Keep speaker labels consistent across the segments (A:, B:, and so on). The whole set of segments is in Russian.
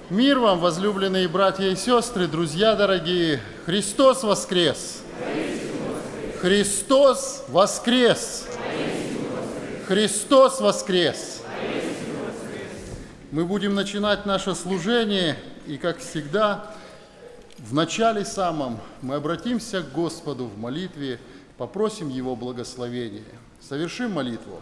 A: Мир вам, возлюбленные братья и сестры, друзья дорогие! Христос воскрес! Христос воскрес! Христос воскрес! Мы будем начинать наше служение, и, как всегда, в начале самом мы обратимся к Господу в молитве, попросим Его благословения. Совершим молитву.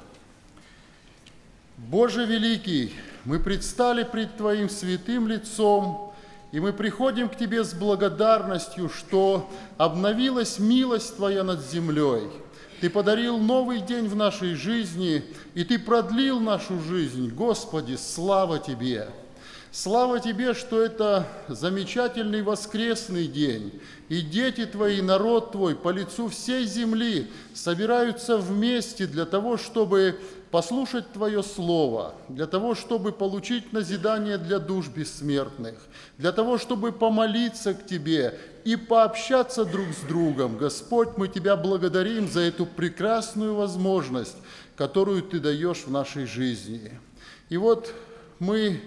A: Боже великий, мы предстали пред Твоим святым лицом, и мы приходим к Тебе с благодарностью, что обновилась милость Твоя над землей. Ты подарил новый день в нашей жизни, и Ты продлил нашу жизнь. Господи, слава Тебе! Слава Тебе, что это замечательный воскресный день, и дети Твои, народ Твой по лицу всей земли собираются вместе для того, чтобы послушать Твое Слово, для того, чтобы получить назидание для душ бессмертных, для того, чтобы помолиться к Тебе и пообщаться друг с другом. Господь, мы Тебя благодарим за эту прекрасную возможность, которую Ты даешь в нашей жизни. И вот мы,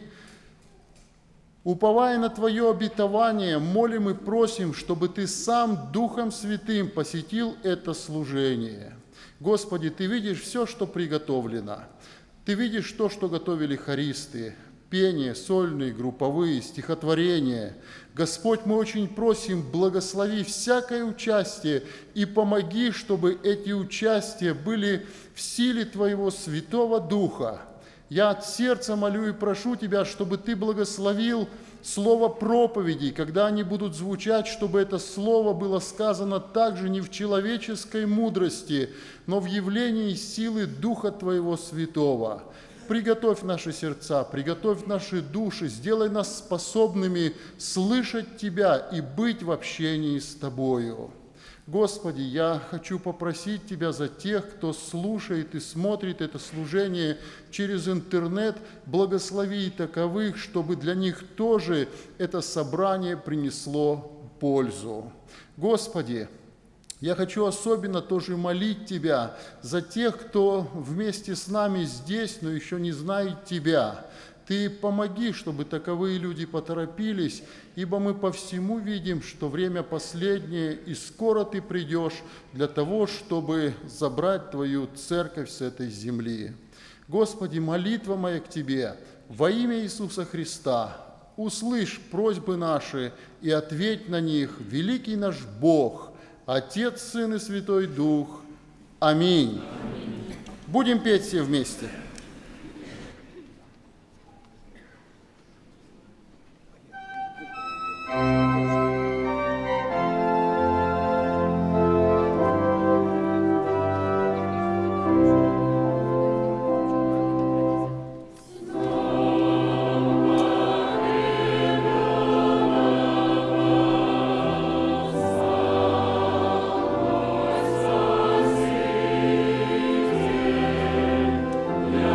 A: уповая на Твое обетование, молим и просим, чтобы Ты сам Духом Святым посетил это служение. Господи, Ты видишь все, что приготовлено. Ты видишь то, что готовили хористы, пение, сольные, групповые, стихотворения. Господь, мы очень просим, благослови всякое участие и помоги, чтобы эти участия были в силе Твоего Святого Духа. Я от сердца молю и прошу Тебя, чтобы Ты благословил слово проповедей, когда они будут звучать, чтобы это слово было сказано также не в человеческой мудрости, но в явлении силы Духа Твоего Святого. Приготовь наши сердца, приготовь наши души, сделай нас способными слышать Тебя и быть в общении с Тобою. Господи, я хочу попросить Тебя за тех, кто слушает и смотрит это служение через интернет, благослови и таковых, чтобы для них тоже это собрание принесло пользу. Господи, я хочу особенно тоже молить Тебя за тех, кто вместе с нами здесь, но еще не знает Тебя. Ты помоги, чтобы таковые люди поторопились, ибо мы по всему видим, что время последнее, и скоро Ты придешь для того, чтобы забрать Твою церковь с этой земли. Господи, молитва моя к Тебе во имя Иисуса Христа. Услышь просьбы наши и ответь на них, великий наш Бог, Отец, Сын и Святой Дух. Аминь. Аминь. Будем петь все вместе.
B: Yeah.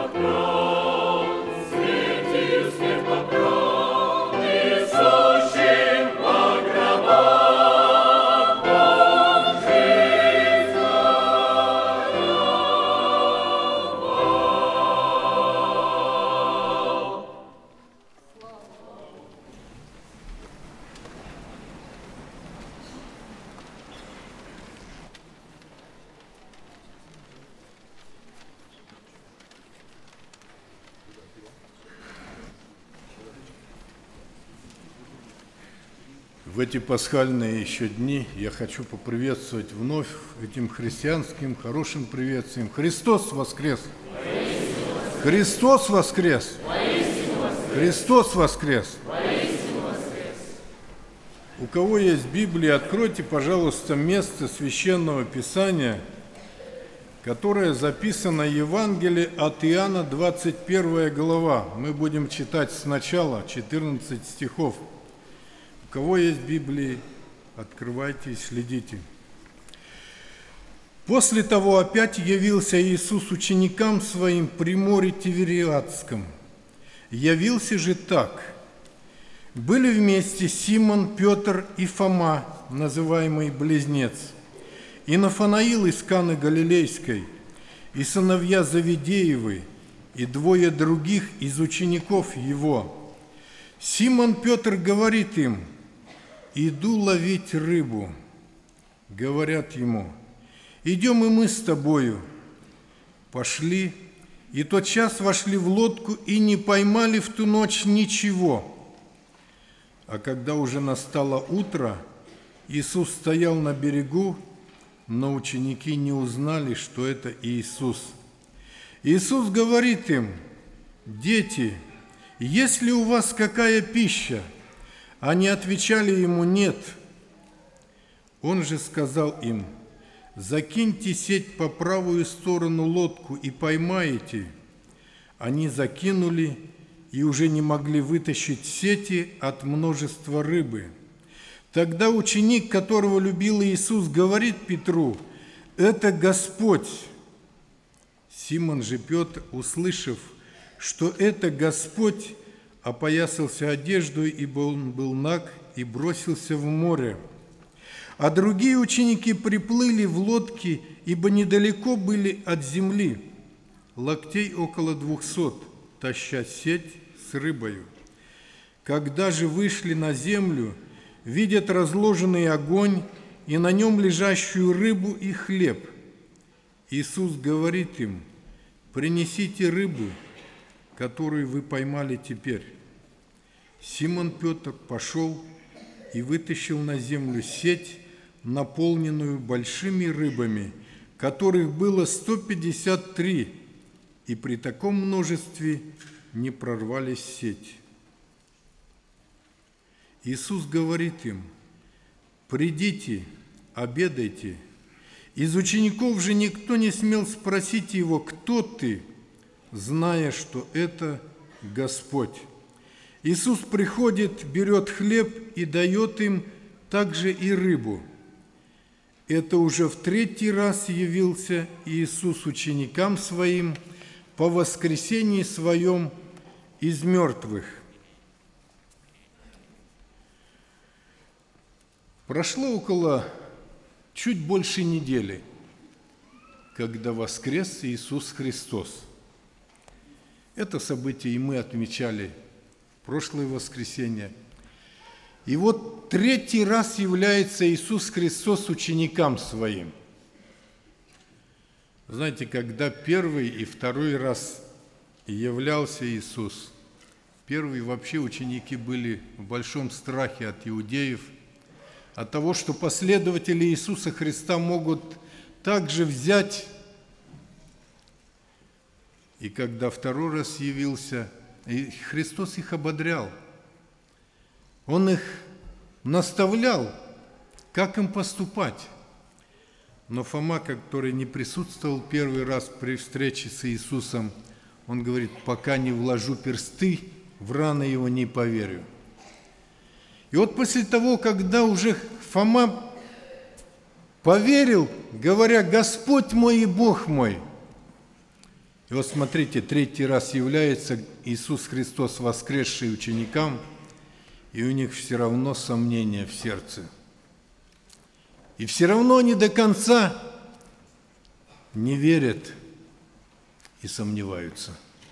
B: В эти пасхальные еще дни я хочу поприветствовать вновь этим христианским хорошим приветствием. Христос воскрес! Христос воскрес! Христос воскрес! У кого есть Библия, откройте, пожалуйста, место Священного Писания, которое записано в Евангелии от Иоанна, 21 глава. Мы будем читать сначала 14 стихов. У кого есть Библии, открывайте и следите. После того опять явился Иисус ученикам своим при море Тивериадском. Явился же так. Были вместе Симон, Петр и Фома, называемый Близнец, и Нафанаил из Каны Галилейской, и сыновья Завидеевы, и двое других из учеников его. Симон Петр говорит им: «Иду ловить рыбу». Говорят ему: «Идем и мы с тобою». Пошли, и тотчас вошли в лодку и не поймали в ту ночь ничего. А когда уже настало утро, Иисус стоял на берегу, но ученики не узнали, что это Иисус. Иисус говорит им: «Дети, есть ли у вас какая пища?» Они отвечали ему: «Нет». Он же сказал им: «Закиньте сеть по правую сторону лодку и поймаете». Они закинули и уже не могли вытащить сети от множества рыбы. Тогда ученик, которого любил Иисус, говорит Петру: «Это Господь». Симон же Петр, услышав, что это Господь, опоясался одеждой, ибо он был наг, и бросился в море. А другие ученики приплыли в лодке, ибо недалеко были от земли, локтей около 200, таща сеть с рыбою. Когда же вышли на землю, видят разложенный огонь и на нем лежащую рыбу и хлеб. Иисус говорит им: «Принесите рыбу, которую вы поймали теперь». Симон Петр пошел и вытащил на землю сеть, наполненную большими рыбами, которых было 153, и при таком множестве не прорвались сеть. Иисус говорит им: «Придите, обедайте». Из учеников же никто не смел спросить его: «Кто ты?», зная, что это Господь. Иисус приходит, берет хлеб и дает им также и рыбу. Это уже в 3-й раз явился Иисус ученикам своим по воскресении своем из мертвых. Прошло около чуть больше недели, когда воскрес Иисус Христос. Это событие и мы отмечали в прошлое воскресенье. И вот 3-й раз является Иисус Христос ученикам своим. Знаете, когда 1-й и 2-й раз являлся Иисус, 1-й вообще ученики были в большом страхе от иудеев, от того, что последователи Иисуса Христа могут также взять. И когда 2-й раз явился, и Христос их ободрял. Он их наставлял, как им поступать. Но Фома, который не присутствовал 1-й раз при встрече с Иисусом, он говорит: «Пока не вложу персты в раны его, не поверю». И вот после того, когда уже Фома поверил, говоря: «Господь мой и Бог мой», И вот смотрите, третий раз является Иисус Христос, воскресший ученикам, и у них все равно сомнения в сердце. И все равно они до конца не верят и сомневаются.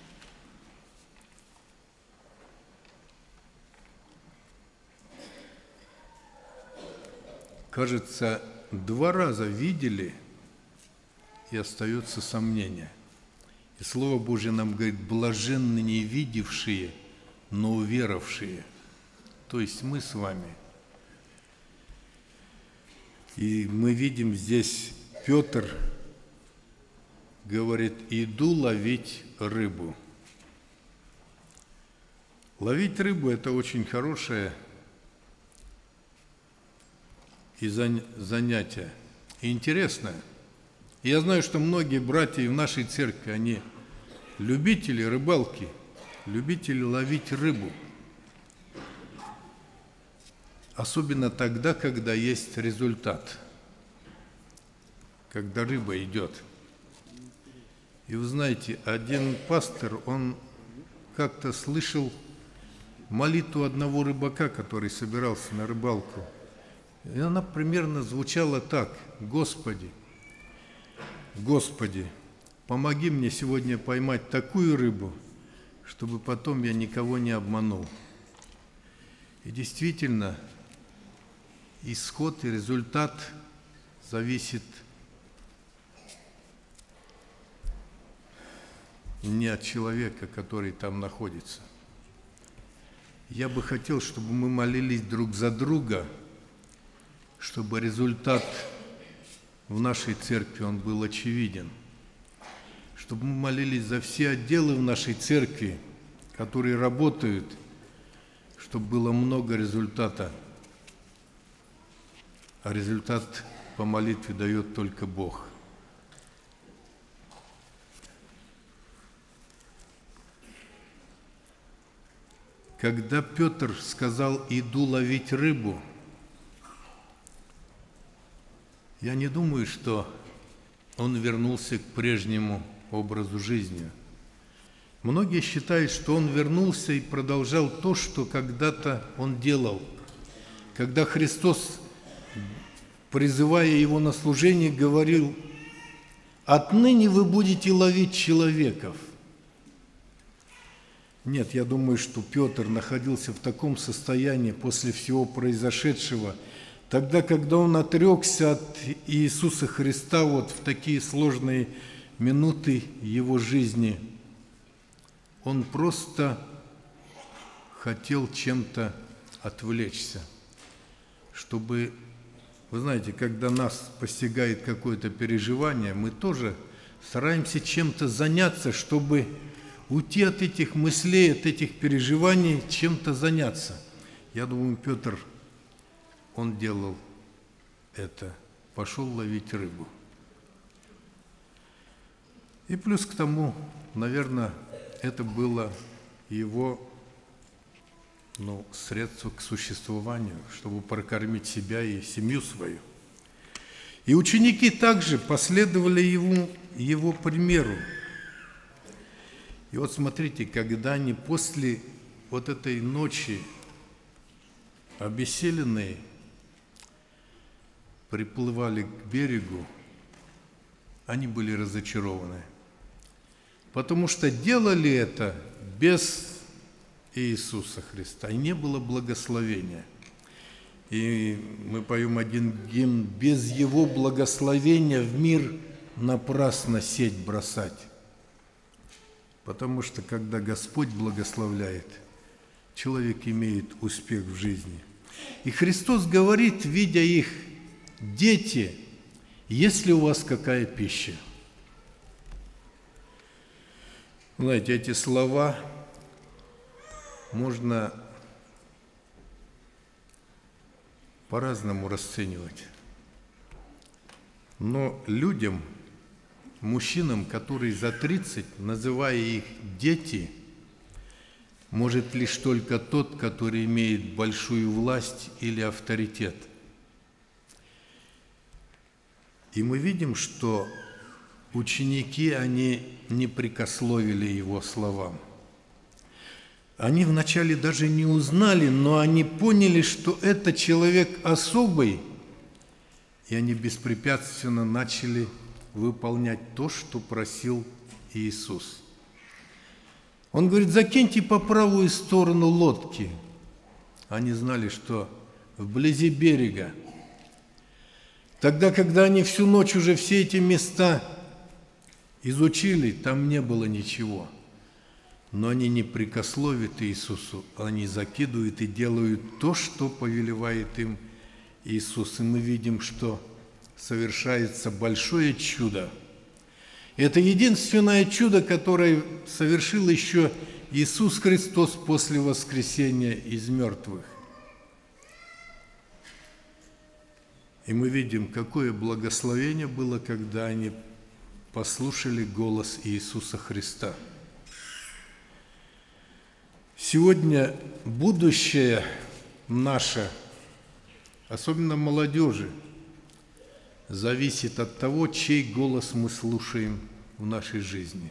B: Кажется, 2 раза видели, и остается сомнение. И Слово Божье нам говорит: блаженны не видевшие, но уверовавшие. То есть мы с вами. И мы видим здесь, Петр говорит: иду ловить рыбу. Ловить рыбу – это очень хорошее и занятие, и интересное. И я знаю, что многие братья в нашей церкви, они любители рыбалки, любители ловить рыбу. Особенно тогда, когда есть результат, когда рыба идет. И вы знаете, один пастор, он как-то слышал молитву одного рыбака, который собирался на рыбалку. И она примерно звучала так: «Господи, Господи, помоги мне сегодня поймать такую рыбу, чтобы потом я никого не обманул». И действительно, исход и результат зависит не от человека, который там находится. Я бы хотел, чтобы мы молились друг за друга, чтобы результат в нашей церкви, он был очевиден. Чтобы мы молились за все отделы в нашей церкви, которые работают, чтобы было много результата. А результат по молитве дает только Бог. Когда Петр сказал: «Иду ловить рыбу», я не думаю, что он вернулся к прежнему образу жизни. Многие считают, что он вернулся и продолжал то, что когда-то он делал. Когда Христос, призывая его на служение, говорил: «Отныне вы будете ловить человеков». Нет, я думаю, что Петр находился в таком состоянии после всего произошедшего, тогда, когда он отрекся от Иисуса Христа вот в такие сложные минуты его жизни, он просто хотел чем-то отвлечься, чтобы, вы знаете, когда нас постигает какое-то переживание, мы тоже стараемся чем-то заняться, чтобы уйти от этих мыслей, от этих переживаний, чем-то заняться. Я думаю, Петр, он делал это, пошел ловить рыбу. И плюс к тому, наверное, это было его средство к существованию, чтобы прокормить себя и семью свою. И ученики также последовали его примеру. И вот смотрите, когда они после вот этой ночи, обессиленные, приплывали к берегу, они были разочарованы, потому что делали это без Иисуса Христа, и не было благословения. И мы поем один гимн: «Без Его благословения в мир напрасно сеть бросать». Потому что, когда Господь благословляет, человек имеет успех в жизни. И Христос говорит, видя их: «Дети, есть ли у вас какая пища?» Знаете, эти слова можно по-разному расценивать. Но людям, мужчинам, которые за 30, называя их дети, может лишь только тот, который имеет большую власть или авторитет. И мы видим, что ученики, они не прекословили его словам. Они вначале даже не узнали, но они поняли, что это человек особый, и они беспрепятственно начали выполнять то, что просил Иисус. Он говорит: закиньте по правую сторону лодки. Они знали, что вблизи берега. Тогда, когда они всю ночь уже все эти места изучили, там не было ничего. Но они не прекословят Иисусу, они закидывают и делают то, что повелевает им Иисус. И мы видим, что совершается большое чудо. Это единственное чудо, которое совершил еще Иисус Христос после воскресения из мертвых. И мы видим, какое благословение было, когда они послушали голос Иисуса Христа. Сегодня будущее наше, особенно молодежи, зависит от того, чей голос мы слушаем в нашей жизни.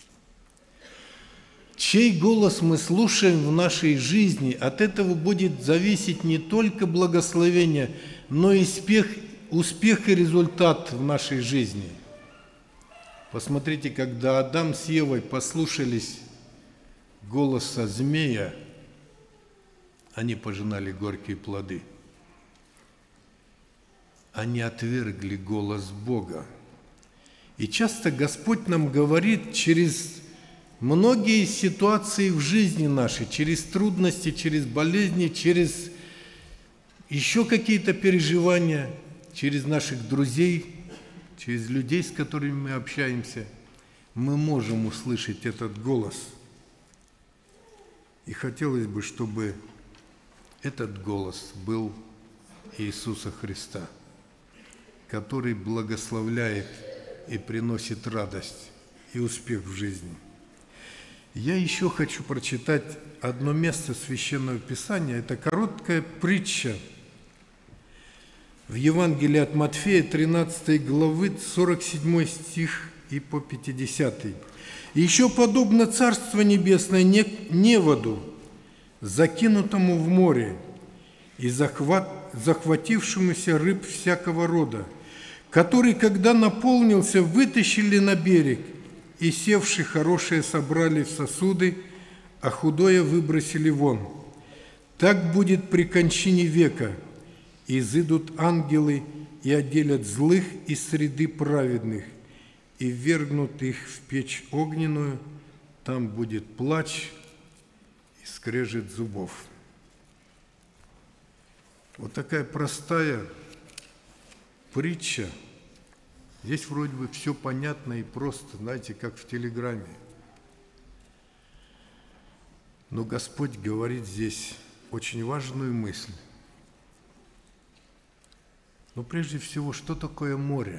B: Чей голос мы слушаем в нашей жизни, от этого будет зависеть не только благословение, но и успех и результат в нашей жизни. Посмотрите, когда Адам с Евой послушались голоса змея, они пожинали горькие плоды. Они отвергли голос Бога. И часто Господь нам говорит через многие ситуации в жизни нашей, через трудности, через болезни, через еще какие-то переживания, через наших друзей, через людей, с которыми мы общаемся, мы можем услышать этот голос. И хотелось бы, чтобы этот голос был Иисуса Христа, который благословляет и приносит радость и успех в жизни. Я еще хочу прочитать одно место Священного Писания. Это короткая притча в Евангелии от Матфея, 13 главы, 47 стих и по 50. «Еще подобно Царство Небесное неводу, закинутому в море, и захватившемуся рыб всякого рода, который, когда наполнился, вытащили на берег, и севши хорошее собрали в сосуды, а худое выбросили вон. Так будет при кончине века, и изыдут ангелы и отделят злых из среды праведных, и ввергнут их в печь огненную, там будет плач и скрежет зубов». Вот такая простая притча. Здесь вроде бы все понятно и просто, знаете, как в телеграмме. Но Господь говорит здесь очень важную мысль. Но прежде всего, что такое море?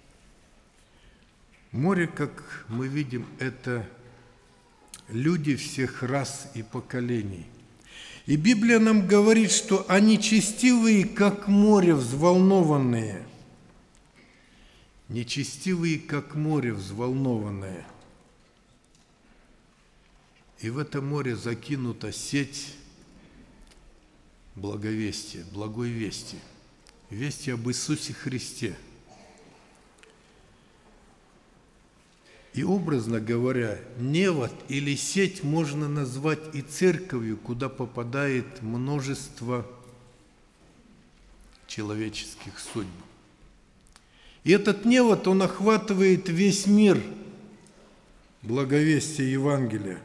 B: Море, как мы видим, это люди всех рас и поколений. И Библия нам говорит, что они честивые, как море, взволнованные. Нечестивые, как море, взволнованные. И в это море закинута сеть благовестия, благой вести, вести об Иисусе Христе. И образно говоря, невод или сеть можно назвать и церковью, куда попадает множество человеческих судеб. И этот невод, он охватывает весь мир благовестия Евангелия.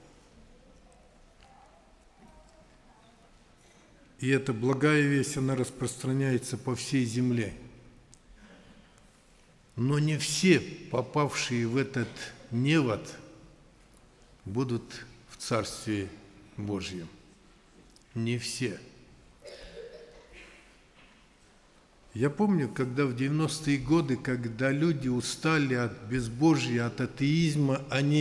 B: И эта благая весть, она распространяется по всей земле. Но не все, попавшие в этот невод, будут в Царстве Божьем. Не все. Я помню, когда в 90-е годы, когда люди устали от безбожия, от атеизма,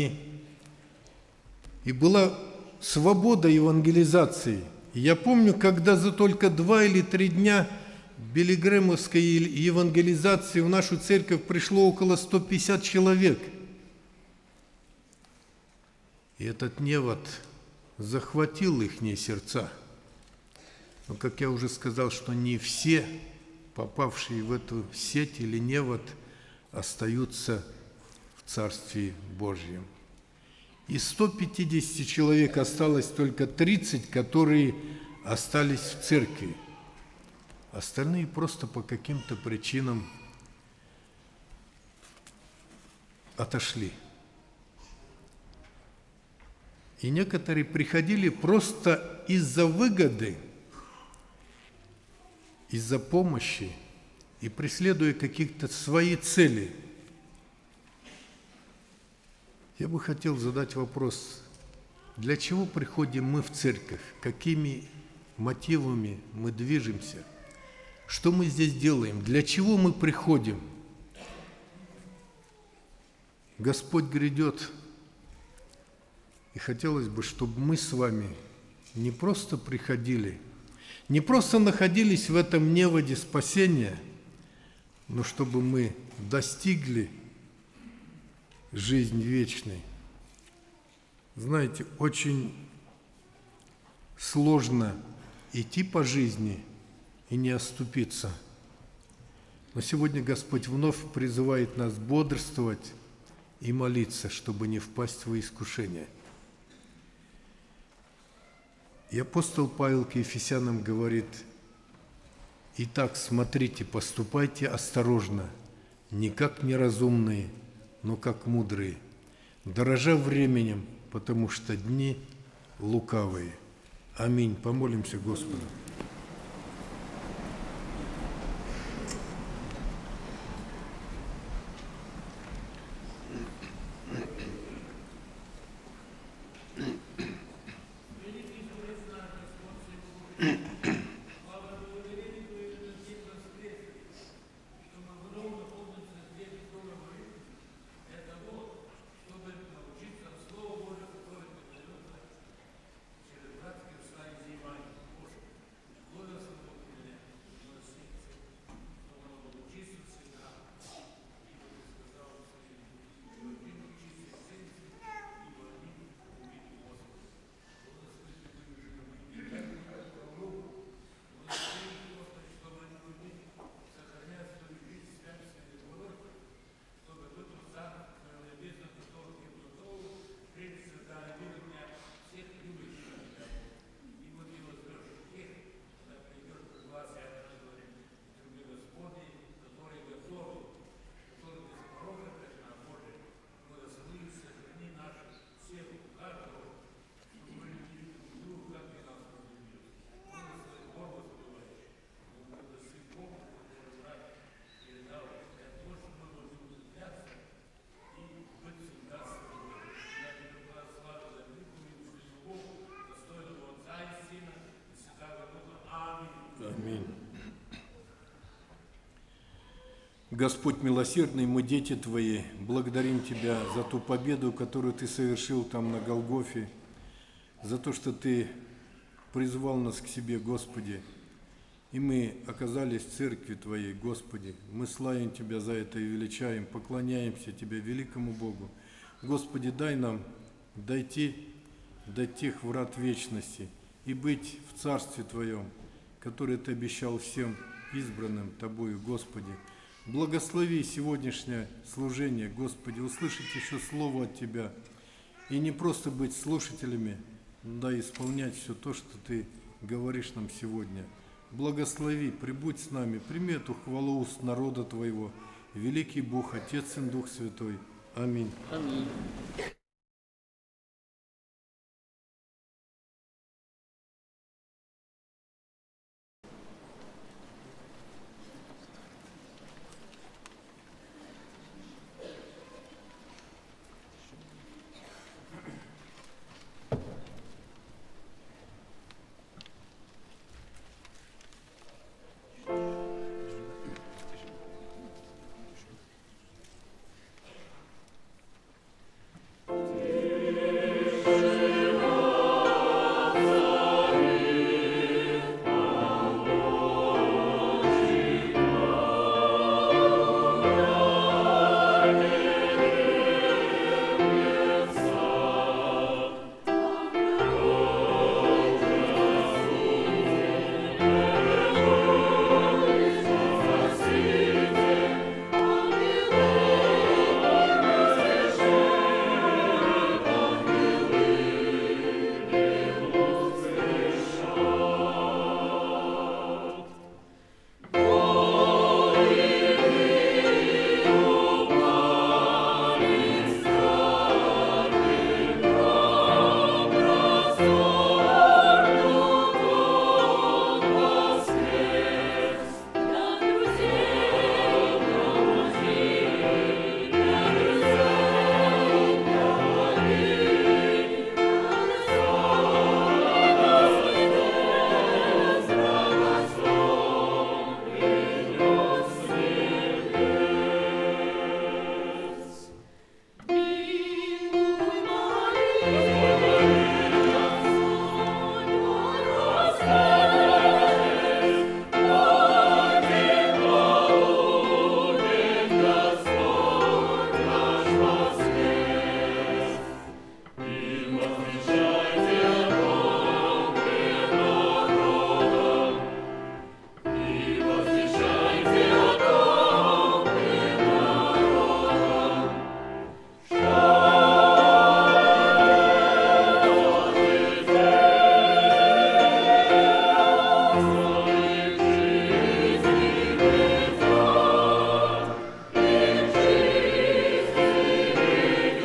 B: и была свобода евангелизации. Я помню, когда за только 2 или 3 дня Билигремовской евангелизации в нашу церковь пришло около 150 человек. И этот невод захватил ихние сердца. Но, как я уже сказал, что не все, попавшие в эту сеть или невод, остаются в Царстве Божьем. Из 150 человек осталось только 30, которые остались в церкви. Остальные просто по каким-то причинам отошли. И некоторые приходили просто из-за выгоды, из-за помощи и преследуя какие-то свои цели. Я бы хотел задать вопрос, для чего приходим мы в церковь, какими мотивами мы движемся, что мы здесь делаем, для чего мы приходим? Господь грядет, и хотелось бы, чтобы мы с вами не просто приходили, не просто находились в этом неводе спасения, но чтобы мы достигли жизни вечной. Знаете, очень сложно идти по жизни и не оступиться. Но сегодня Господь вновь призывает нас бодрствовать и молиться, чтобы не впасть во искушение. И апостол Павел к Ефесянам говорит: «Итак, смотрите, поступайте осторожно, не как неразумные, но как мудрые, дорожа временем, потому что дни лукавые». Аминь. Помолимся Господу. Аминь. Господь милосердный, мы дети Твои, благодарим Тебя за ту победу, которую Ты совершил там на Голгофе, за то, что Ты призвал нас к себе, Господи, и мы оказались в церкви Твоей, Господи. Мы славим Тебя за это и величаем, поклоняемся Тебе, великому Богу. Господи, дай нам дойти до тех врат вечности и быть в Царстве Твоем, которое Ты обещал всем избранным Тобою, Господи. Благослови сегодняшнее служение, Господи, услышать еще Слово от Тебя. И не просто быть слушателями, но да исполнять все то, что Ты говоришь нам сегодня. Благослови, прибудь с нами, прими эту хвалу уст народа Твоего. Великий Бог, Отец и Дух Святой. Аминь.
A: Аминь.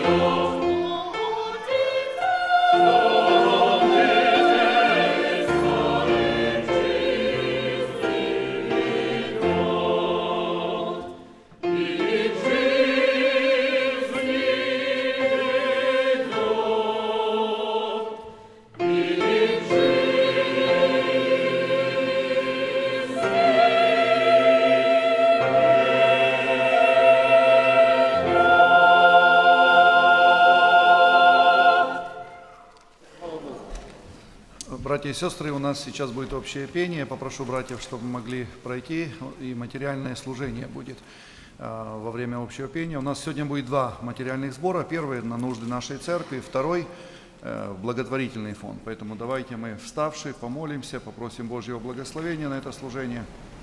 C: Братья и сестры, у нас сейчас будет общее пение. Попрошу братьев, чтобы могли пройти, и материальное служение будет во время общего пения. У нас сегодня будет два материальных сбора. Первый на нужды нашей церкви, второй в благотворительный фонд. Поэтому давайте мы, вставшие, помолимся, попросим Божьего благословения на это служение.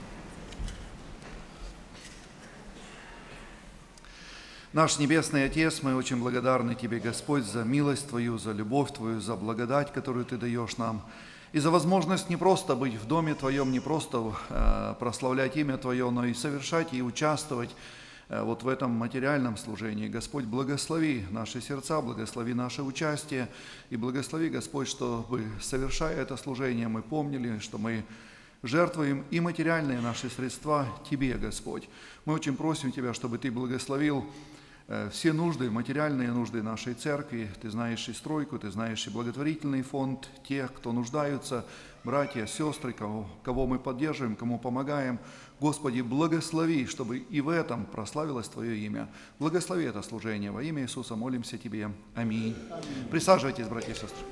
C: Наш Небесный Отец, мы очень благодарны Тебе, Господь, за милость Твою, за любовь Твою, за благодать, которую Ты даешь нам, и за возможность не просто быть в Доме Твоем, не просто прославлять имя Твое, но и совершать и участвовать вот в этом материальном служении. Господь, благослови наши сердца, благослови наше участие, и благослови, Господь, чтобы, совершая это служение, мы помнили, что мы жертвуем и материальные наши средства Тебе, Господь. Мы очень просим Тебя, чтобы Ты благословил все нужды, материальные нужды нашей церкви. Ты знаешь и стройку, Ты знаешь и благотворительный фонд, тех, кто нуждаются, братья, сестры, кого мы поддерживаем, кому помогаем. Господи, благослови, чтобы и в этом прославилось Твое имя. Благослови это служение. Во имя Иисуса молимся Тебе. Аминь. Присаживайтесь, братья и сестры.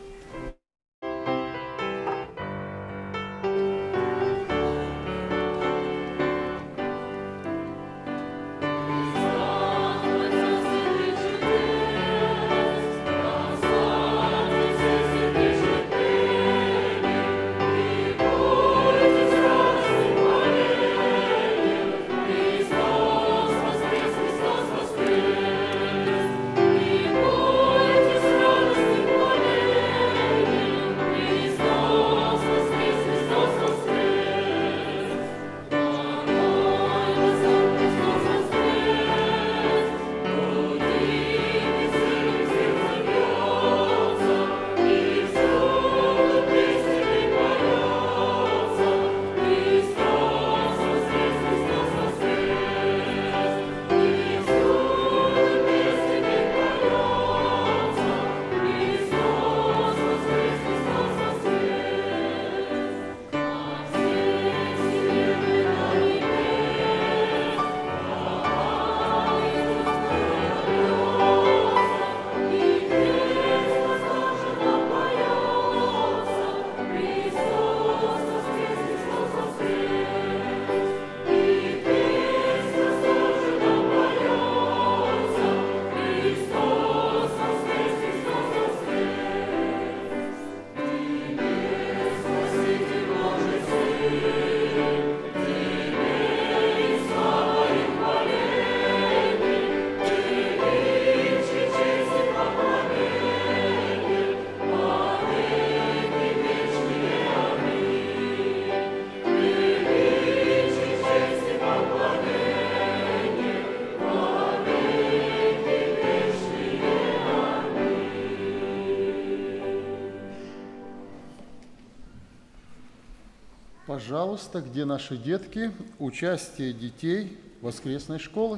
A: Пожалуйста, где наши детки? Участие детей воскресной школы.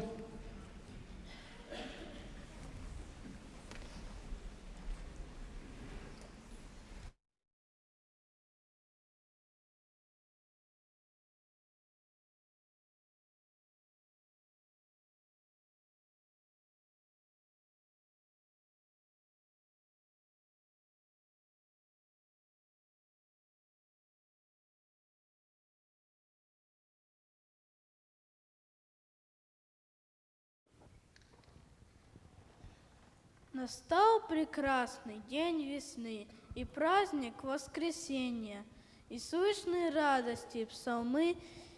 D: Настал прекрасный день весны и праздник воскресения, и слышны радости, псалмы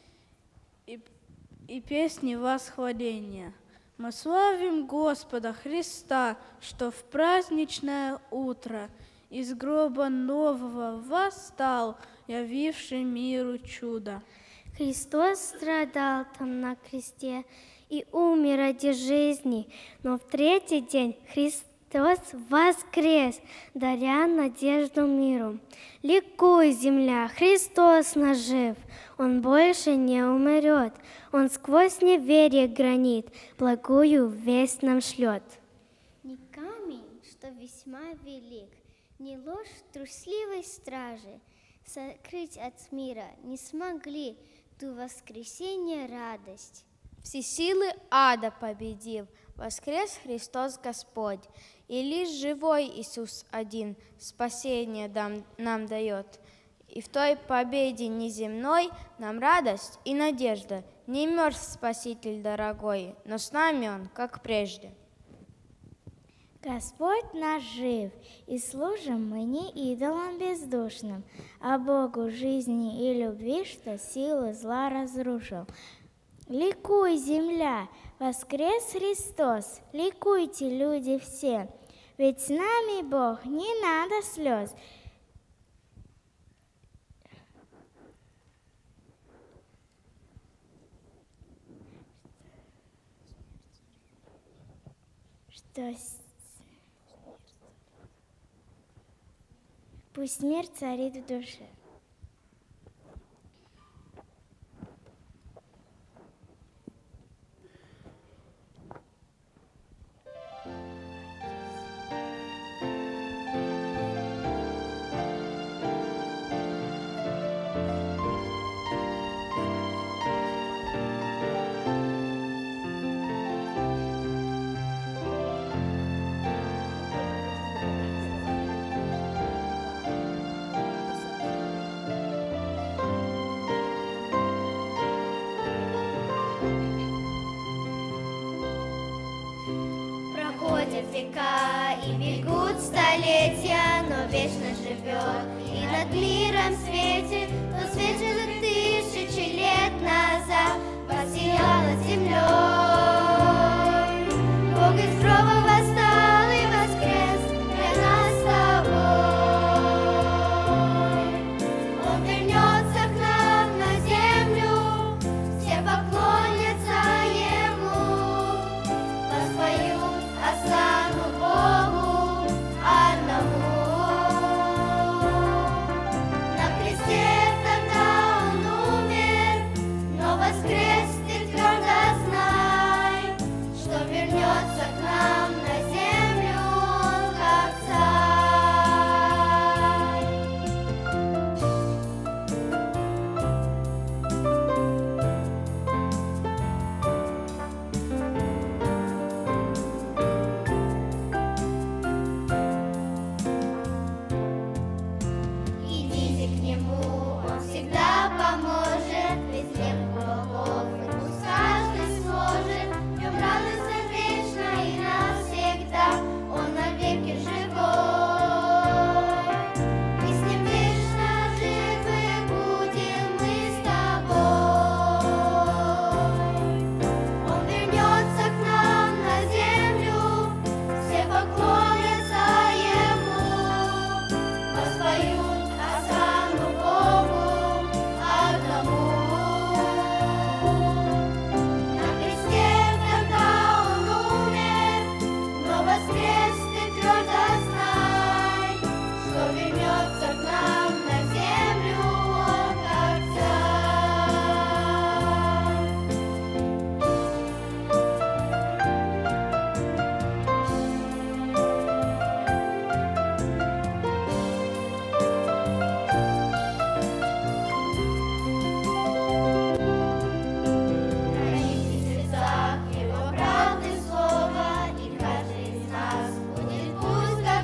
D: и песни восхваления. Мы славим Господа Христа, что в праздничное утро из гроба нового восстал, явивший миру чудо.
E: Христос страдал там на кресте и умер ради жизни, но в третий день Христос воскрес, даря надежду миру. Ликуй, земля, Христос наш жив, Он больше не умрет, Он сквозь неверие гранит, благую весть нам шлет.
F: Не камень, что весьма велик, не ложь трусливой стражи, сокрыть от мира не смогли ту воскресенье радость.
G: Все силы ада победив, воскрес Христос Господь, и лишь живой Иисус один спасение нам дает. И в той победе неземной нам радость и надежда. Не мертв Спаситель дорогой, но с нами Он, как прежде.
F: Господь наш жив, и служим мы не идолам бездушным, а Богу жизни и любви, что силы зла разрушил. Ликуй, земля, воскрес Христос, ликуйте, люди все, ведь с нами Бог, не надо слез. Пусть смерть царит в душе.
H: Века и бегут столетия, но вечно живет и над миром светит, то свечи же тысячи лет назад посияла землей. Бог из гроба восстал и воскрес для нас с тобой. Он вернется к нам на землю, все поклонятся Ему, воспоют Осанну Богу одному. На кресте тогда Он умер, но воскрес, ты твердо знай, что вернется к нам на землю Он как царь. Идите к Нему, Он всегда поможет, ведь нет врагов, и пусть каждый сможет. В Нем радость вечна и навсегда, Он навеки живой. И с Ним вечно живы будем мы с тобой. Он вернется к нам на землю, все поклонятся Ему, воспоют Осанну Богу одному. На кресте тогда Он умер, но воскрес, ты твердо знай, что вернется к нам на землю Он как царь. Храните в сердцах Его правды слова, и каждый из нас будет пусть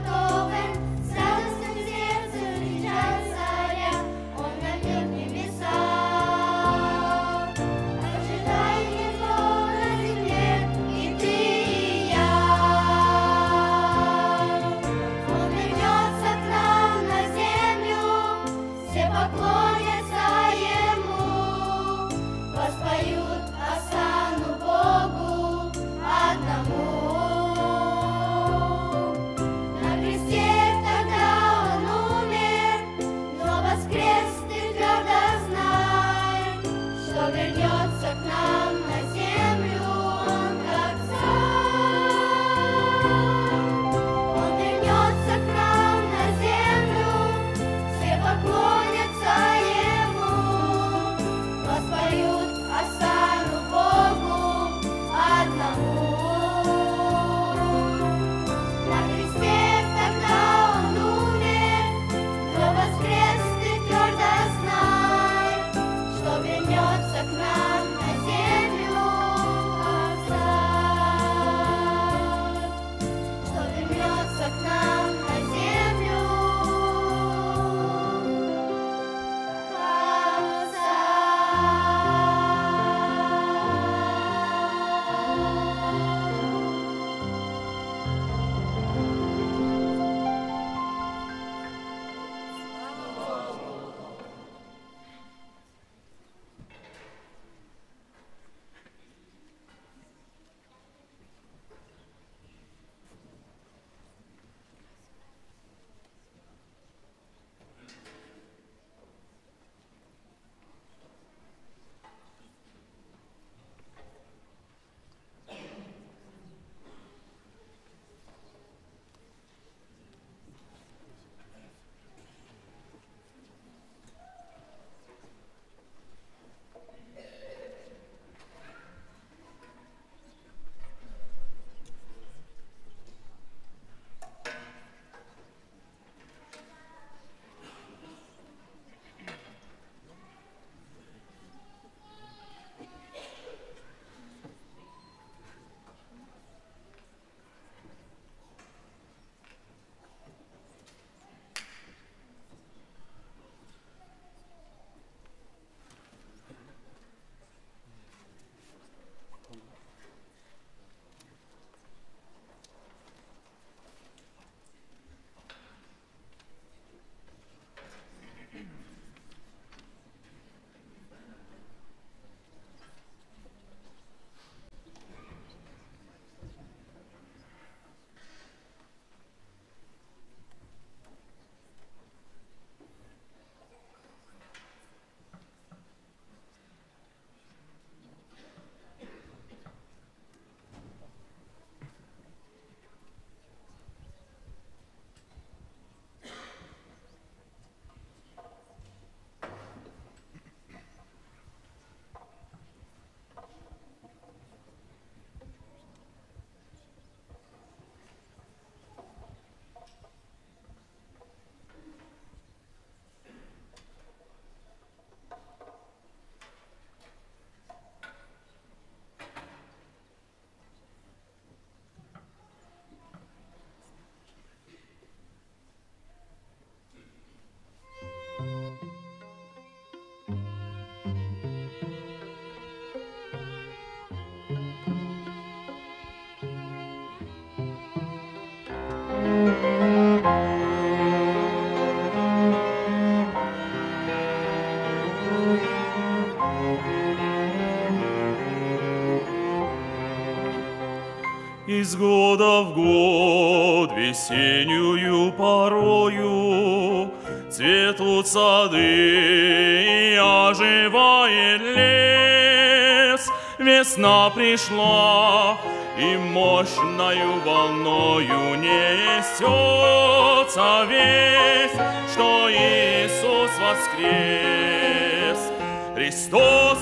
I: из года в год весеннюю порою цветут сады и оживает лес. Весна пришла, и мощною волною несется весть, что Иисус воскрес. Христос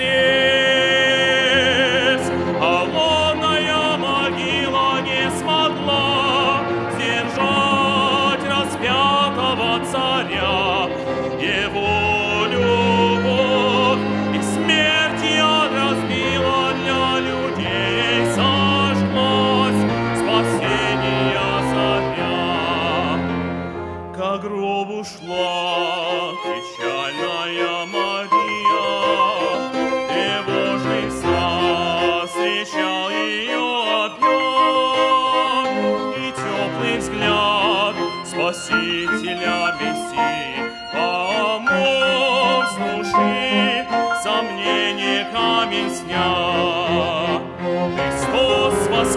I: воскрес! Холодная могила не смогла сдержать распятого царя. Его любовь и смерть яд разбила для людей, сожглась спасения заря. Ко гробу шла печальная Мария, тревожный вся встречал ее опять, и теплый взгляд Спасителя Мессии помог с души сомнение камень снять. Христос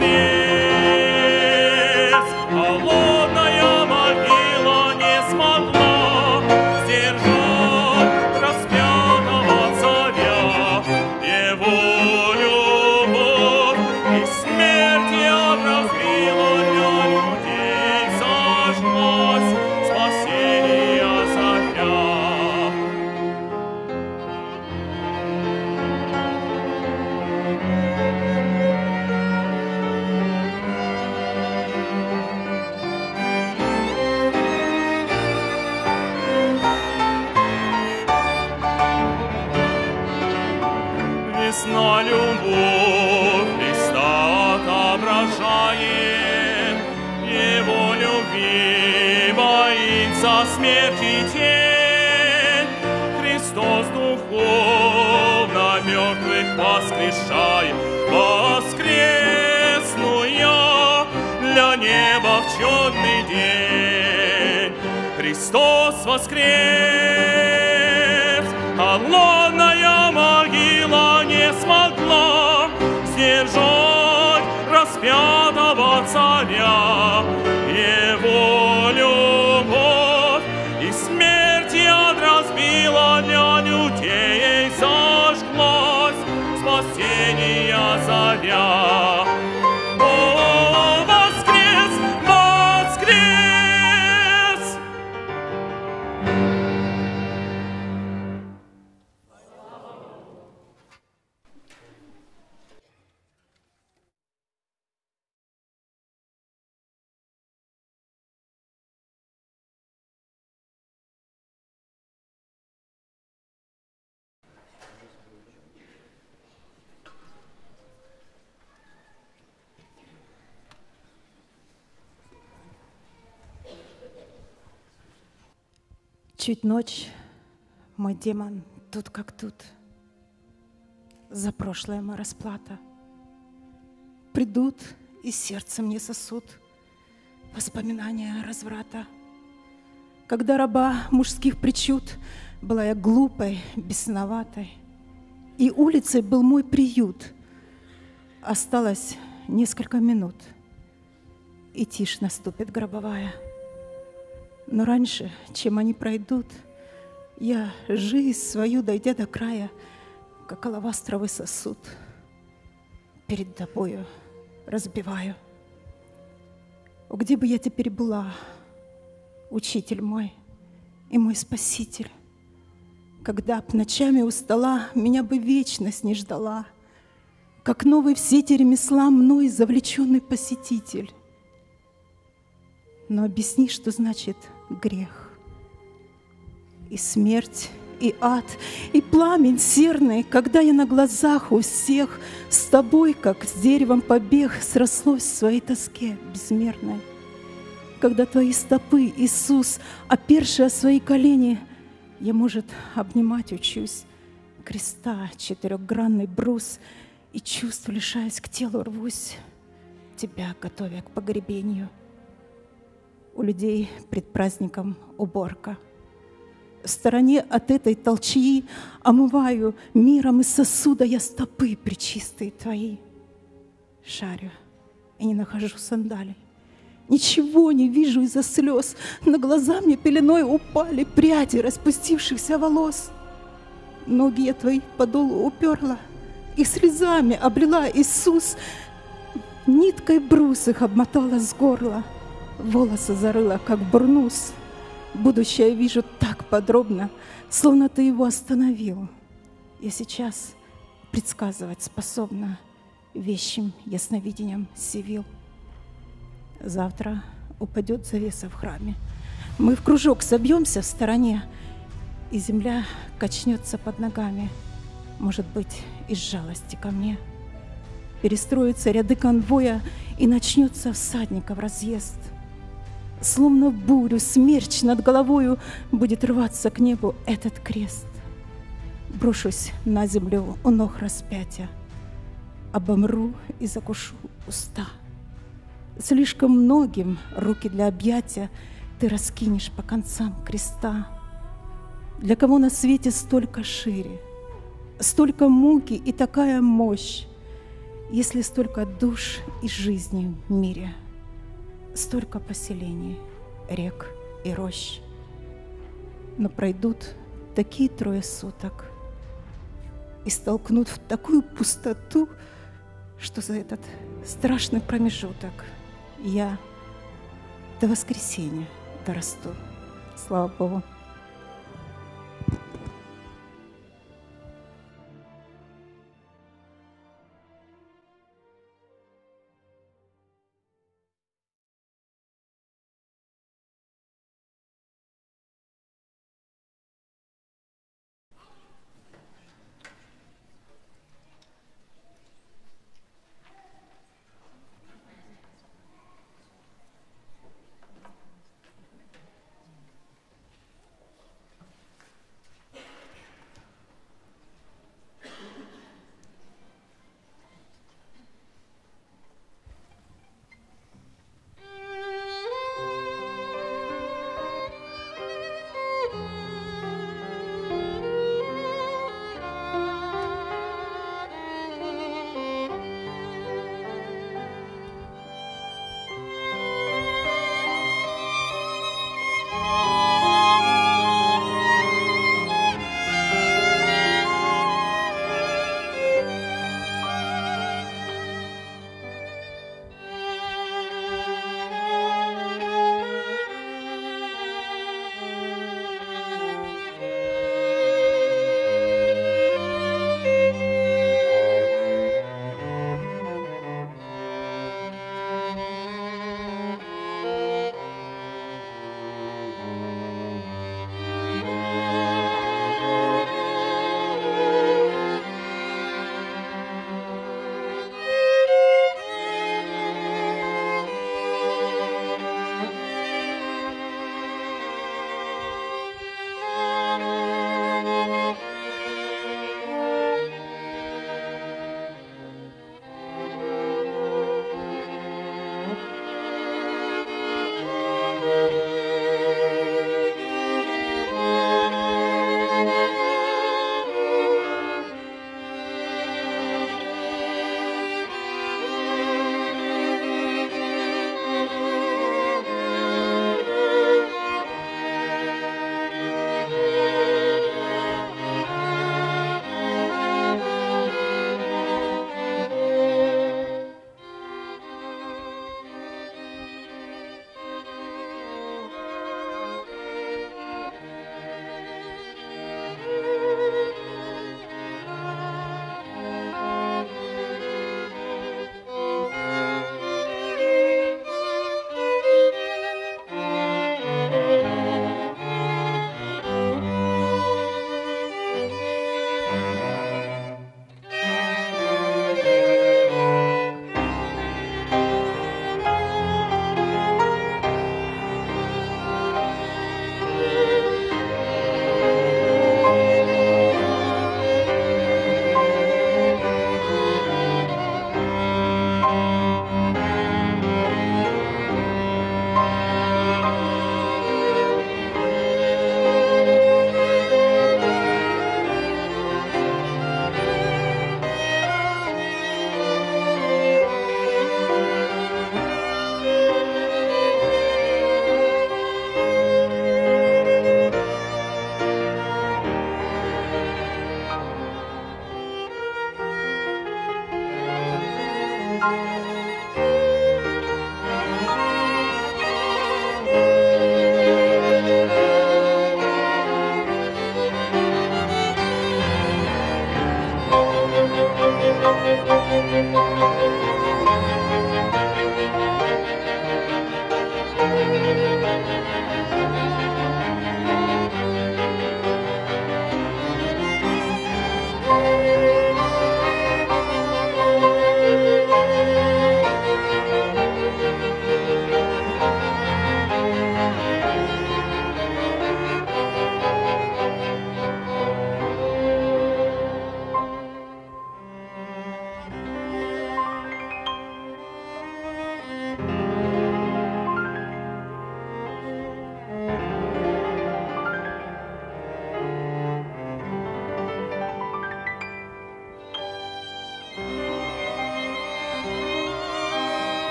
I: воскрес! Холодная могила не смогла сдержать распятого царя. Его любовь и смерть яд разбила для людей, зажглась спасения заря. Весна любовь Христа отображает, Его любви боится смерти тень. Христос духовно мертвых воскрешает, воскреснуя для неба в черный день. Христос воскрес! Холодная могила не смогла сдержать распятого царя. Его любовь и смерть яд разбила для людей, зажглась спасения заря. О, воскрес! Воскрес!
J: Чуть ночь, мой демон тут как тут. За прошлое мы расплата. Придут и сердце мне сосуд воспоминания разврата. Когда раба мужских причуд была я глупой, бесноватой, и улицей был мой приют. Осталось несколько минут, и тишь наступит гробовая. Но раньше, чем они пройдут, я, жизнь свою, дойдя до края, как алавастровый сосуд, перед тобою разбиваю. О, где бы я теперь была, учитель мой и мой спаситель, когда б ночами у стола меня бы вечность не ждала, как новый в сети ремесла мной завлеченный посетитель. Но объясни, что значит грех, и смерть, и ад, и пламень серный, когда я на глазах у всех с тобой, как с деревом побег, срослось в своей тоске безмерной. Когда твои стопы, Иисус, оперши о свои колени, я, может, обнимать учусь креста, четырехгранный брус, и чувств лишаясь к телу рвусь, тебя готовя к погребению. У людей пред праздником уборка. В стороне от этой толчьи омываю миром из сосуда я стопы пречистые твои. Шарю и не нахожу сандалий. Ничего не вижу из-за слез. На глаза мне пеленой упали пряди распустившихся волос. Ноги я твои подолу уперла, и слезами облила, Иисус. Ниткой брус их обмотала с горла, волосы зарыла, как бурнус. Будущее вижу так подробно, словно ты его остановил. Я сейчас предсказывать способна вещим ясновидением сивил. Завтра упадет завеса в храме. Мы в кружок собьемся в стороне, и земля качнется под ногами, может быть, из жалости ко мне. Перестроятся ряды конвоя, и начнется всадников разъезд. Словно в бурю, смерч над головою будет рваться к небу этот крест. Брошусь на землю у ног распятия, обомру и закушу уста. Слишком многим руки для объятия ты раскинешь по концам креста. Для кого на свете столько шире, столько муки и такая мощь, если столько душ и жизней в мире, столько поселений, рек и рощ. Но пройдут такие 3 суток и столкнут в такую пустоту, что за этот страшный промежуток я до воскресенья дорасту. Слава Богу.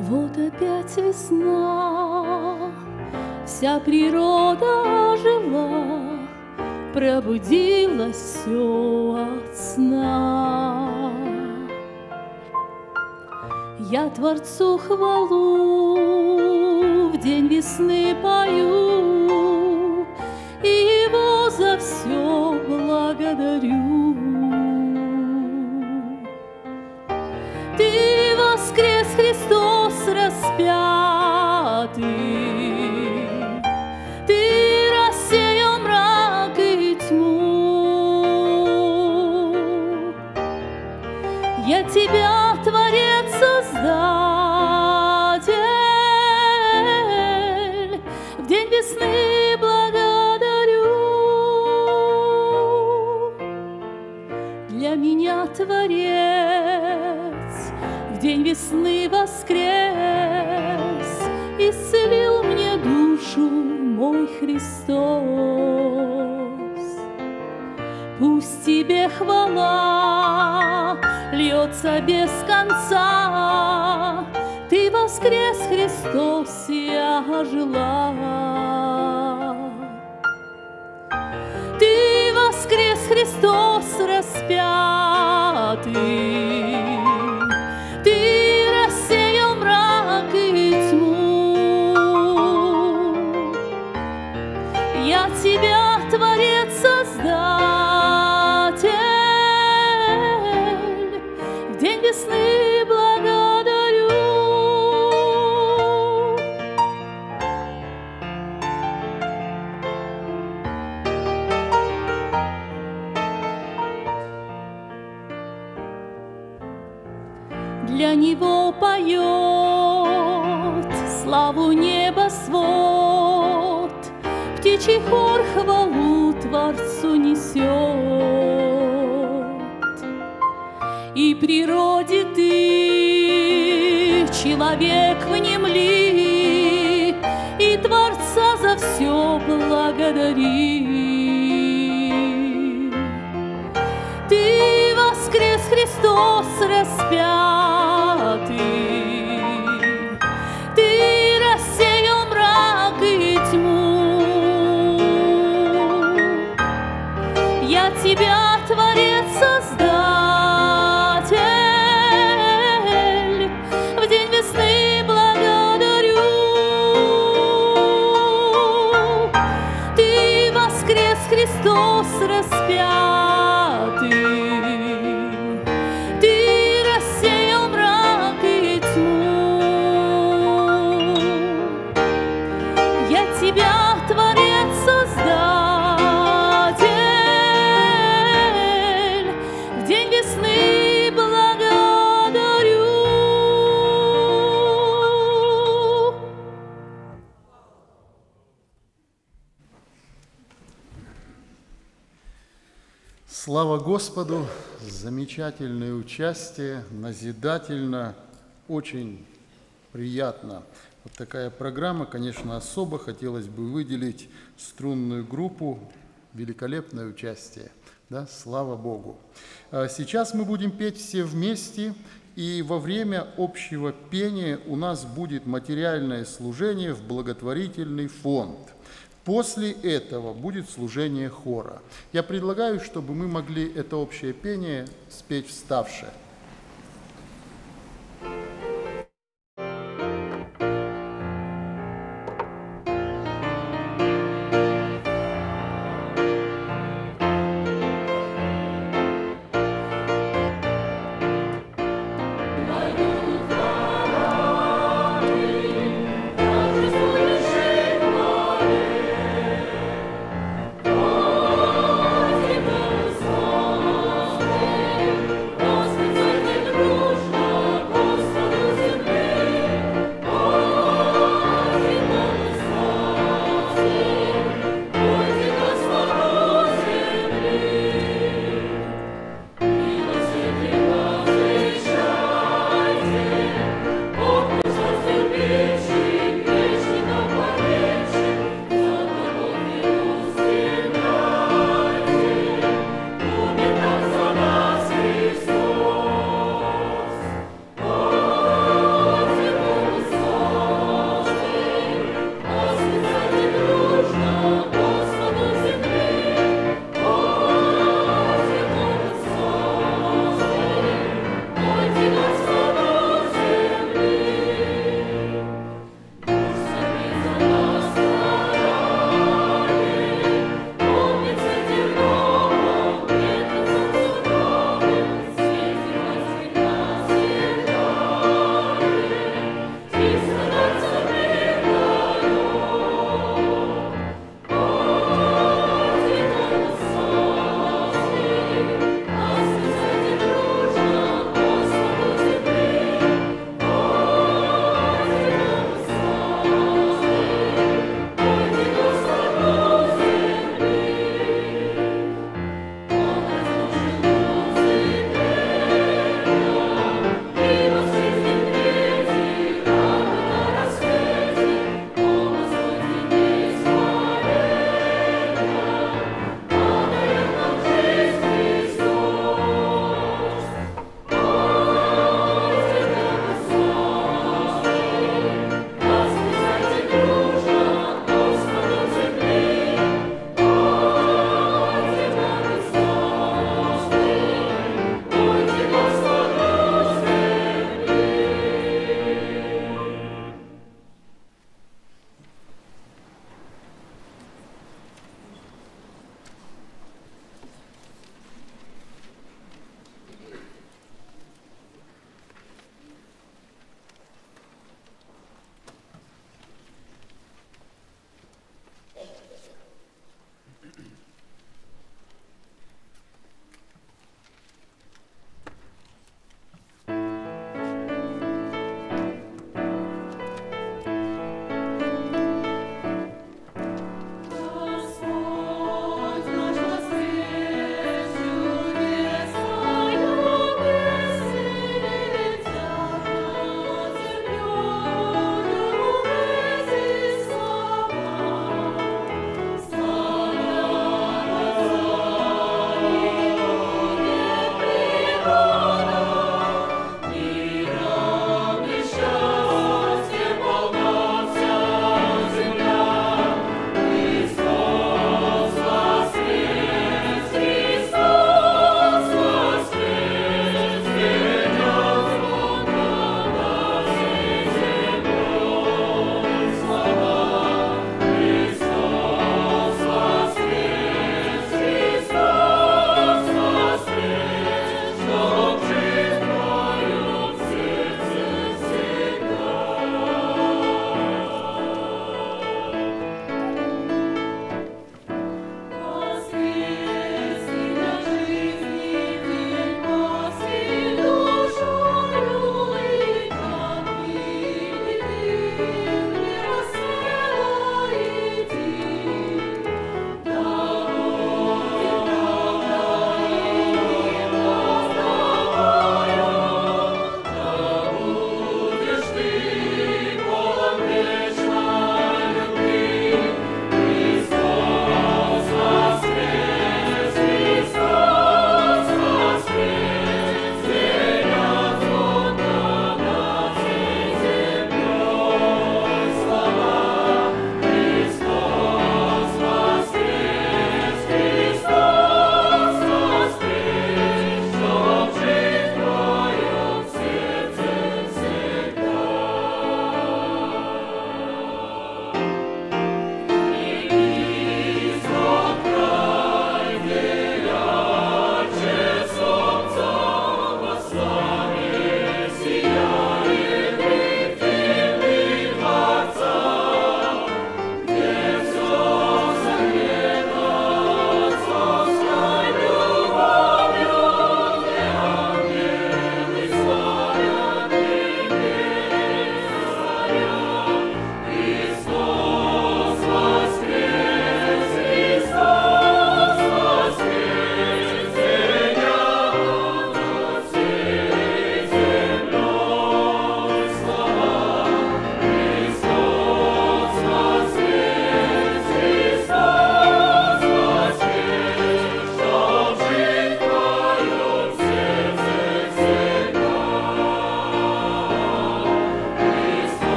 K: Вот опять весна, вся природа ожила, пробудилось все от сна. Я Творцу хвалу в день весны пою, и Его за все благодарю. Ты воскрес, Христос распятый, Ты рассеял мрак и тьму. Я Тебя, Творец, Создатель, в день весны благодарю. Для меня Творец в день весны воскрес, исцелил мне душу мой Христос. Пусть Тебе хвала льется без конца, Ты воскрес, Христос, я ожила. Ты воскрес, Христос распятый, Ты рассеял мрак и тьму. Я Тебя, Творец, Создатель, в день весны благодарю. Для Него поет славу небосвод, птичий хор хвалу Творцу несет. И природе ты, человек, внемли, и Творца за все благодари. Ты воскрес, Христос распятый, Ты рассеял мрак и тьму. Я Тебя, Творец, Создатель, в день весны благодарю. Ты воскрес, Христос распятый, Ты рассеял мрак и тьму. Я Тебя, Творец, Создатель, в день весны благодарю.
A: Слава Господу! Замечательное участие, назидательно, очень приятно. Вот такая программа, конечно, особо хотелось бы выделить струнную группу, великолепное участие. Да? Слава Богу! Сейчас мы будем петь все вместе, и во время общего пения у нас будет материальное служение в благотворительный фонд. После этого будет служение хора. Я предлагаю, чтобы мы могли это общее пение спеть вставши.
K: Господи,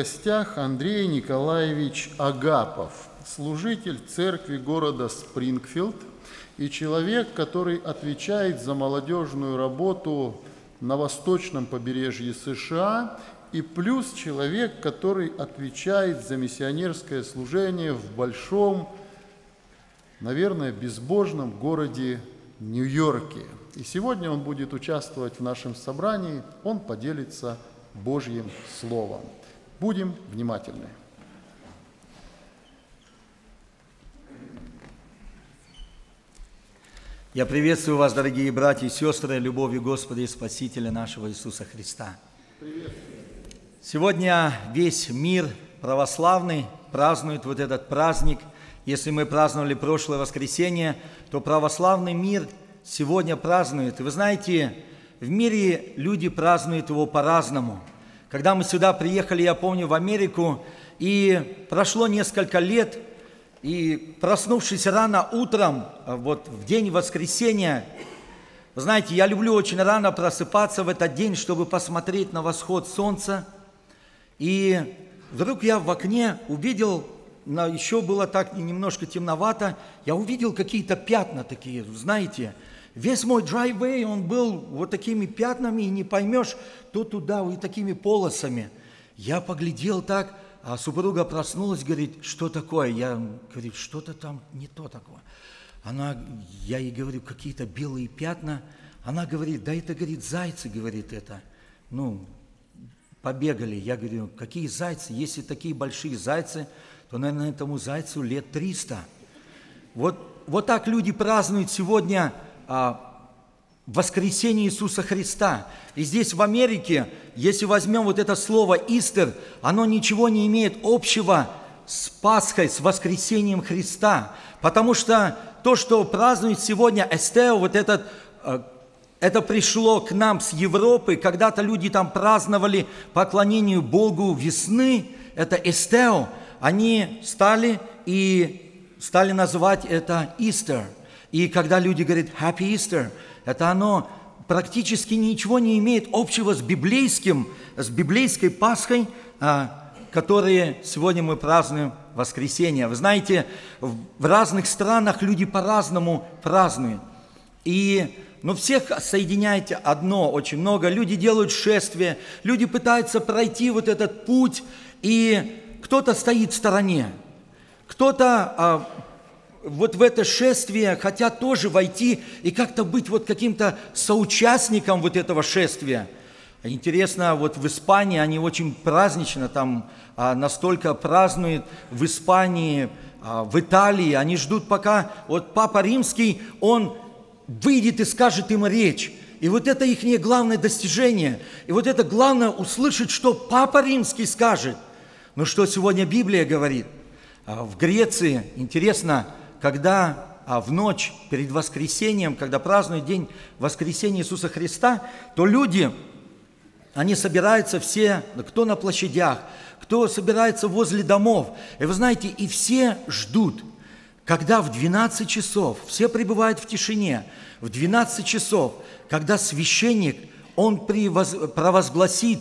A: гостях Андрей Николаевич Агапов, служитель церкви города Спрингфилд и человек, который отвечает за молодежную работу на восточном побережье США, и плюс человек, который отвечает за миссионерское служение в большом, наверное, безбожном городе Нью-Йорке. И сегодня он будет участвовать в нашем собрании, он поделится Божьим Словом. Будем внимательны.
L: Я приветствую вас, дорогие братья и сестры, любовью Господа и Спасителя нашего Иисуса Христа. Сегодня весь мир православный празднует вот этот праздник. Если мы праздновали прошлое воскресенье, то православный мир сегодня празднует. И вы знаете, в мире люди празднуют его по-разному. Когда мы сюда приехали, я помню, в Америку, и прошло несколько лет, и проснувшись рано утром, вот в день воскресенья, вы знаете, я люблю очень рано просыпаться в этот день, чтобы посмотреть на восход солнца. И вдруг я в окне увидел, еще было так немножко темновато, я увидел какие-то пятна такие, знаете. Весь мой драйвей, он был вот такими пятнами, и не поймешь, то туда, и такими полосами. Я поглядел так, а супруга проснулась, говорит, что такое? Я говорю, что-то там не то такое. Я ей говорю, какие-то белые пятна. Она говорит, да это, говорит, зайцы, говорит, это. Побегали. Я говорю, какие зайцы? Если такие большие зайцы, то, наверное, этому зайцу лет 300. Вот так люди празднуют сегодня воскресение Иисуса Христа. И здесь в Америке, если возьмем вот это слово «Истер», оно ничего не имеет общего с Пасхой, с воскресением Христа. Потому что то, что празднует сегодня Эстео, вот это пришло к нам с Европы. Когда-то люди там праздновали поклонению Богу весны, это Эстео. Они стали называть это Easter. И когда люди говорят «Happy Easter», это оно практически ничего не имеет общего с библейской Пасхой, которые сегодня мы празднуем воскресенье. Вы знаете, в разных странах люди по-разному празднуют. Но всех соединяет одно очень много. Люди делают шествия, люди пытаются пройти вот этот путь, и кто-то стоит в стороне, кто-то вот в это шествие хотят тоже войти и как-то быть вот каким-то соучастником вот этого шествия. Интересно, вот в Испании они очень празднично там настолько празднуют, в Испании, в Италии, они ждут, пока вот Папа Римский, он выйдет и скажет им речь. И вот это их главное достижение. И вот это главное услышать, что Папа Римский скажет. Но что сегодня Библия говорит? В Греции, интересно, когда в ночь перед воскресением, когда празднуют день воскресения Иисуса Христа, то люди, они собираются все, кто на площадях, кто собирается возле домов. И вы знаете, и все ждут, когда в 12 часов, все пребывают в тишине, в 12 часов, когда священник, он провозгласит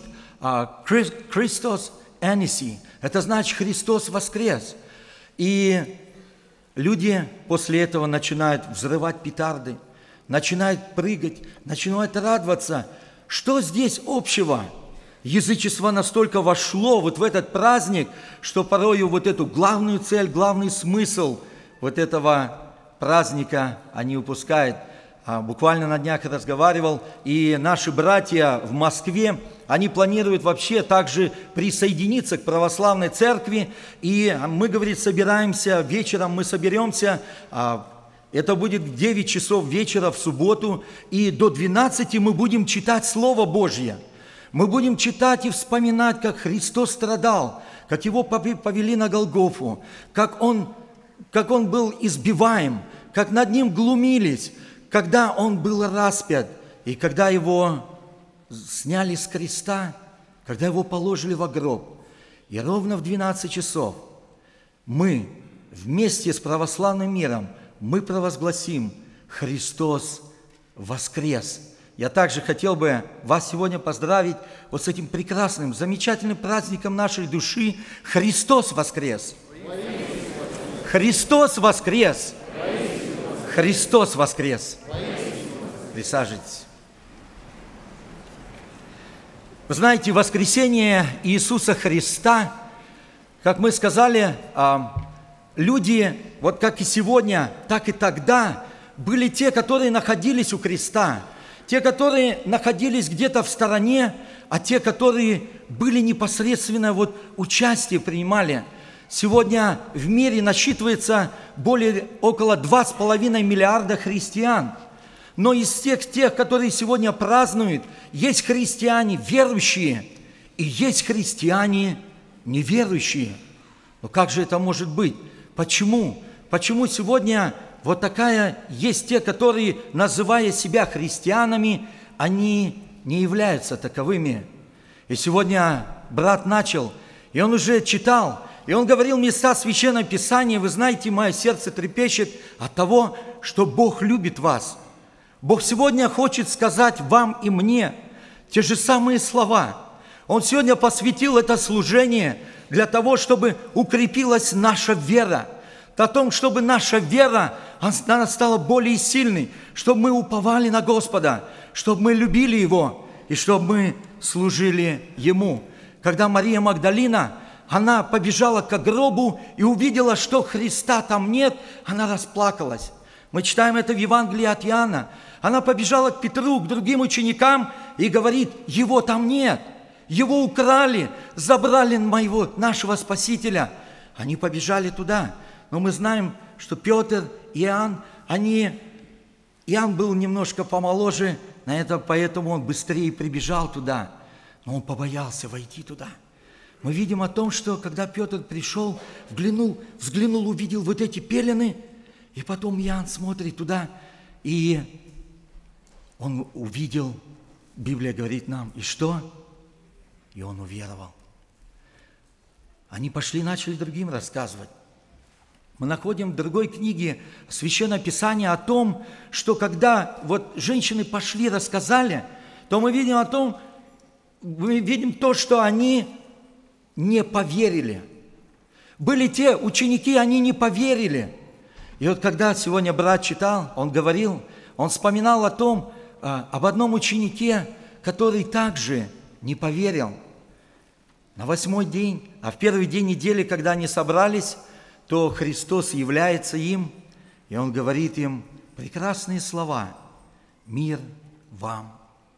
L: «Христос энеси», это значит «Христос воскрес». И люди после этого начинают взрывать петарды, начинают прыгать, начинают радоваться. Что здесь общего? Язычество настолько вошло вот в этот праздник, что порою вот эту главную цель, главный смысл вот этого праздника они упускают. Буквально на днях разговаривал, и наши братья в Москве, они планируют вообще также присоединиться к православной церкви, и мы, говорит, собираемся, вечером мы соберемся, это будет в 9 часов вечера в субботу, и до 12 мы будем читать Слово Божье. Мы будем читать и вспоминать, как Христос страдал, как Его повели на Голгофу, как Он был избиваем, как над Ним глумились, когда Он был распят, и когда Его сняли с креста, когда Его положили во гроб. И ровно в 12 часов мы вместе с православным миром, мы провозгласим «Христос воскрес». я также хотел бы вас сегодня поздравить вот с этим прекрасным, замечательным праздником нашей души. Христос воскрес! Христос воскрес! Христос воскрес! Присаживайтесь. Вы знаете, воскресение Иисуса Христа, как мы сказали, люди, вот как и сегодня, так и тогда, были те, которые находились у креста, те, которые находились где-то в стороне, а те, которые были непосредственно участие принимали. Сегодня в мире насчитывается около 2,5 миллиарда христиан. Но из тех, которые сегодня празднуют, есть христиане верующие и есть христиане неверующие. Но как же это может быть? Почему? Почему сегодня есть те, которые, называя себя христианами, они не являются таковыми? И сегодня брат начал, и он уже читал, и он говорил места Священного Писания. Вы знаете, мое сердце трепещет от того, что Бог любит вас. Бог сегодня хочет сказать вам и мне те же самые слова. Он сегодня посвятил это служение для того, чтобы укрепилась наша вера, о том, чтобы наша вера она стала более сильной, чтобы мы уповали на Господа, чтобы мы любили Его и чтобы мы служили Ему. Когда Мария Магдалина, она побежала к гробу и увидела, что Христа там нет, она расплакалась. Мы читаем это в Евангелии от Иоанна. Она побежала к Петру, к другим ученикам и говорит: Его там нет, Его украли, забрали нашего Спасителя. Они побежали туда. Но мы знаем, что Петр и Иоанн, Иоанн был немножко помоложе, поэтому он быстрее прибежал туда. Но он побоялся войти туда. Мы видим о том, что когда Петр пришел, взглянул, увидел вот эти пелены, и потом Иоанн смотрит туда, и он увидел, Библия говорит нам, и что? И он уверовал. Они пошли, начали другим рассказывать. Мы находим в другой книге Священное Писание о том, что когда женщины пошли, рассказали, то мы видим то, что они не поверили. Были те ученики, они не поверили. И когда сегодня брат читал, он вспоминал об одном ученике, который также не поверил. На 8-й день, в первый день недели, когда они собрались, то Христос является им, и Он говорит им прекрасные слова: «Мир вам».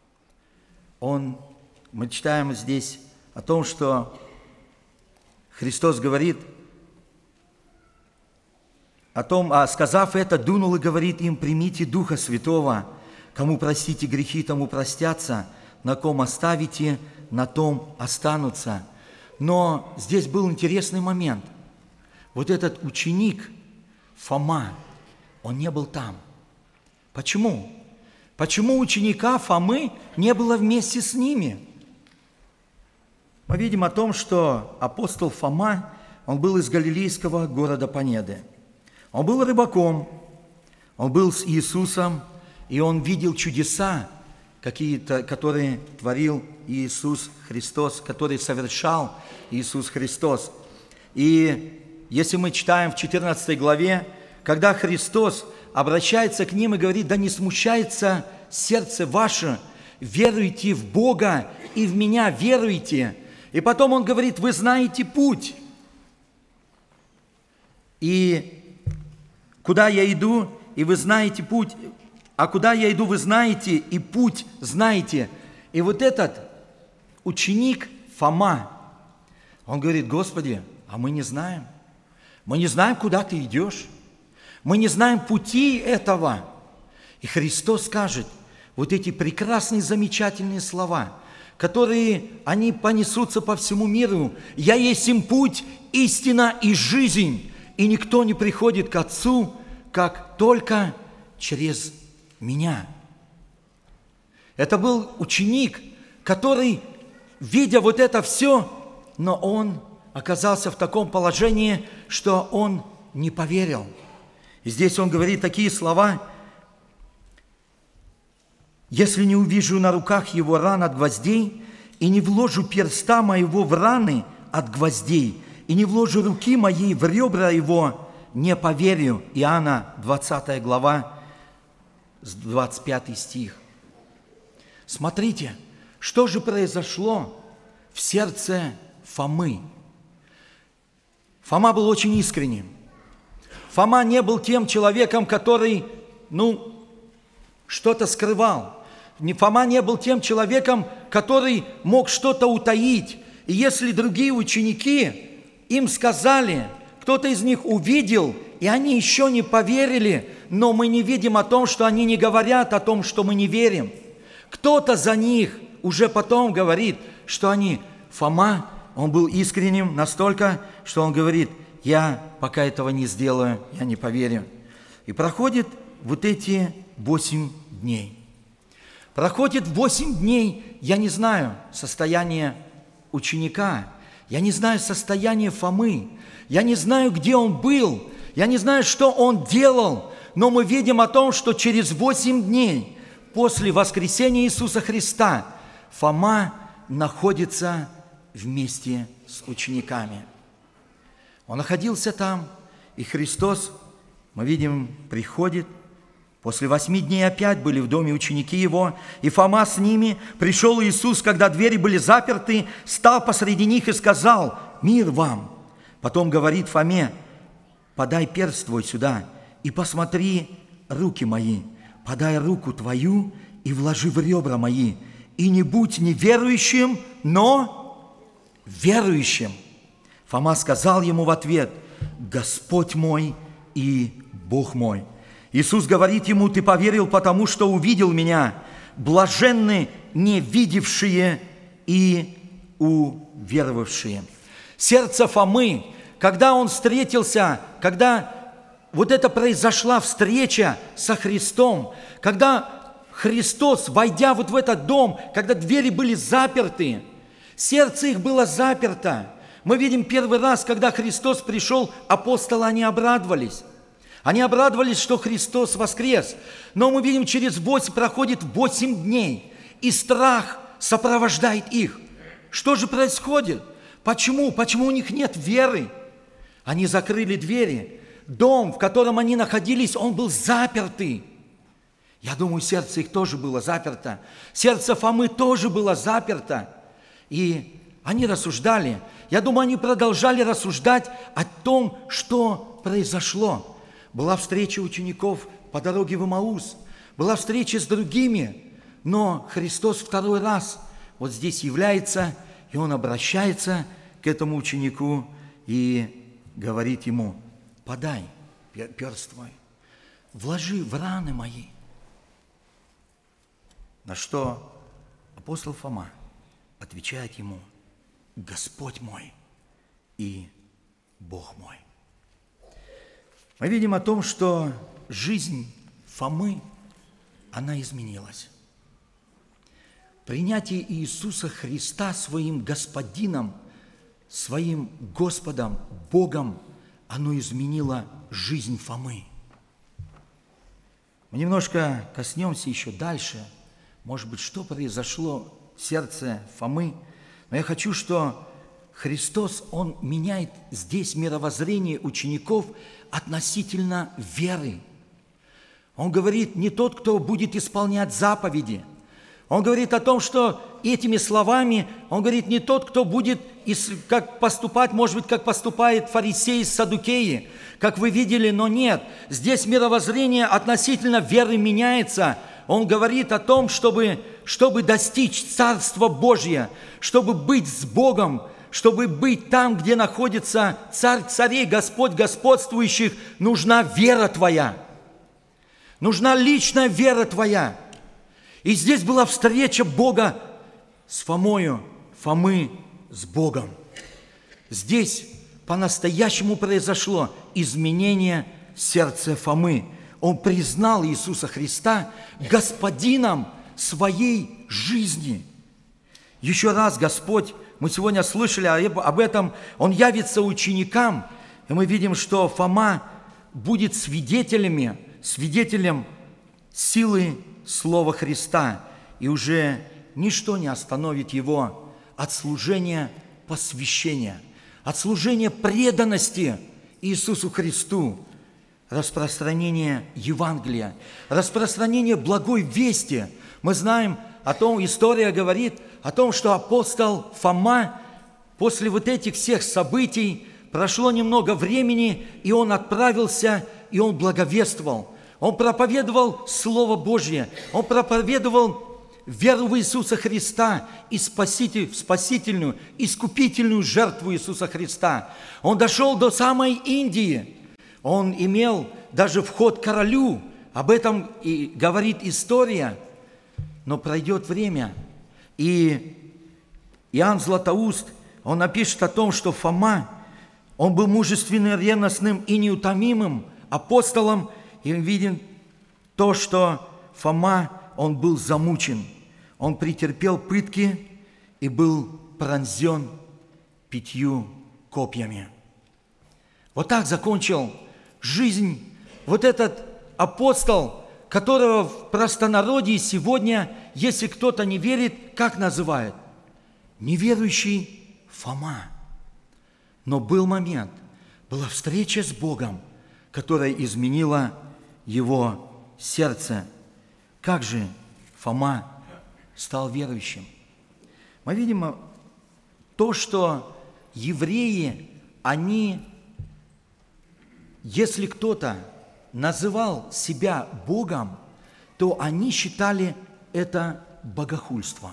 L: Мы читаем здесь о том, что Христос говорит сказав это, дунул и говорит им: «Примите Духа Святого, кому простите грехи, тому простятся, на ком оставите, на том останутся». Но здесь был интересный момент. Этот ученик Фома, он не был там. Почему? Почему ученика Фомы не было вместе с ними? Мы видим о том, что апостол Фома, он был из галилейского города Панеды. Он был рыбаком, он был с Иисусом, и он видел чудеса, которые творил Иисус Христос, которые совершал Иисус Христос. И если мы читаем в 14 главе, когда Христос обращается к ним и говорит: «Да не смущается сердце ваше, веруйте в Бога и в Меня веруйте». И потом Он говорит: «Вы знаете путь». И куда я иду, и вы знаете путь, а куда я иду, вы знаете, и путь знаете. И этот ученик Фома, он говорит: «Господи, а мы не знаем. Мы не знаем, куда Ты идешь. Мы не знаем пути этого». И Христос скажет эти прекрасные, замечательные слова, которые они понесутся по всему миру. «Я есть им путь, истина и жизнь, и никто не приходит к Отцу, как только через Меня». Это был ученик, который, видя это все, но он оказался в таком положении, что он не поверил. И здесь он говорит такие слова: если не увижу на руках его ран от гвоздей, и не вложу перста моего в раны от гвоздей, и не вложу руки моей в ребра его, не поверю». Иоанна 20 глава, 25 стих. Смотрите, что же произошло в сердце Фомы. Фома был очень искренним. Фома не был тем человеком, который, что-то скрывал. Фома не был тем человеком, который мог что-то утаить. И если другие ученики им сказали, кто-то из них увидел, и они еще не поверили, но мы не видим о том, что они не говорят о том, что мы не верим. Кто-то за них уже потом говорит, что Фома, он был искренним настолько, что он говорит: я пока этого не сделаю, я не поверю. И проходит вот эти 8 дней. Проходит 8 дней, я не знаю состояние ученика, я не знаю состояние Фомы, я не знаю, где он был, я не знаю, что он делал, но мы видим о том, что через 8 дней после воскресения Иисуса Христа Фома находится вместе с учениками. Он находился там, и Христос, мы видим, приходит. После 8 дней опять были в доме ученики Его, и Фома с ними. Пришел Иисус, когда двери были заперты, стал посреди них и сказал: «Мир вам!» Потом говорит Фоме: «Подай перст твой сюда и посмотри руки мои, подай руку твою и вложи в ребра мои, и не будь неверующим, но верующим». Фома сказал ему в ответ: «Господь мой и Бог мой». Иисус говорит ему: «Ты поверил, потому что увидел Меня. Блаженны не видевшие и уверовавшие». Сердце Фомы, когда он встретился, когда вот это произошла встреча со Христом, когда Христос, войдя вот в этот дом, когда двери были заперты, сердце их было заперто. Мы видим первый раз, когда Христос пришел, апостолы, они обрадовались. Они обрадовались, что Христос воскрес. Но мы видим, проходит 8 дней, и страх сопровождает их. Что же происходит? Почему? Почему у них нет веры? Они закрыли двери. Дом, в котором они находились, он был запертый. Я думаю, сердце их тоже было заперто. Сердце Фомы тоже было заперто. И они рассуждали. Я думаю, они продолжали рассуждать о том, что произошло. Была встреча учеников по дороге в Имаус, была встреча с другими, но Христос второй раз вот здесь является, и Он обращается к этому ученику и говорит ему: «Подай перст твой, вложи в раны мои». На что апостол Фома отвечает ему: «Господь мой и Бог мой». Мы видим о том, что жизнь Фомы, она изменилась. Принятие Иисуса Христа своим Господином, своим Господом, Богом, оно изменило жизнь Фомы. Мы немножко коснемся еще дальше, может быть, что произошло в сердце Фомы. Но я хочу, что Христос, Он меняет здесь мировоззрение учеников относительно веры. Он говорит, не тот, кто будет исполнять заповеди. Он говорит о том, что этими словами, он говорит, не тот, кто будет как поступать, может быть, как поступает фарисеи, саддукеи, как вы видели, но нет. Здесь мировоззрение относительно веры меняется. Он говорит о том, чтобы достичь Царства Божия, чтобы быть с Богом, чтобы быть там, где находится Царь царей, Господь господствующих, нужна вера твоя. Нужна личная вера твоя. И здесь была встреча Бога с Фомою, Фомы с Богом. Здесь по-настоящему произошло изменение в сердце Фомы. Он признал Иисуса Христа Господином своей жизни. Еще раз Господь, мы сегодня слышали об этом, Он явится ученикам, и мы видим, что Фома будет свидетелем силы Слова Христа, и уже ничто не остановит его от служения посвящения, от служения преданности Иисусу Христу, распространения Евангелия, распространения благой вести. Мы знаем о том, история говорит о том, что апостол Фома после вот этих всех событий прошло немного времени, и он отправился, и он благовествовал. Он проповедовал Слово Божье, он проповедовал веру в Иисуса Христа и спасительную, искупительную жертву Иисуса Христа. Он дошел до самой Индии. Он имел даже вход к королю. Об этом и говорит история. Но пройдет время, и Иоанн Златоуст, он напишет о том, что Фома, он был мужественным, ревностным и неутомимым апостолом, и виден то, что Фома, он был замучен, он претерпел пытки и был пронзен 5 копьями. Вот так закончил жизнь вот этот апостол, которого в простонародье сегодня, если кто-то не верит, как называют? Неверующий Фома. Но был момент, была встреча с Богом, которая изменила его сердце. Как же Фома стал верующим? Мы видим то, что евреи, они, если кто-то называл себя Богом, то они считали это богохульством.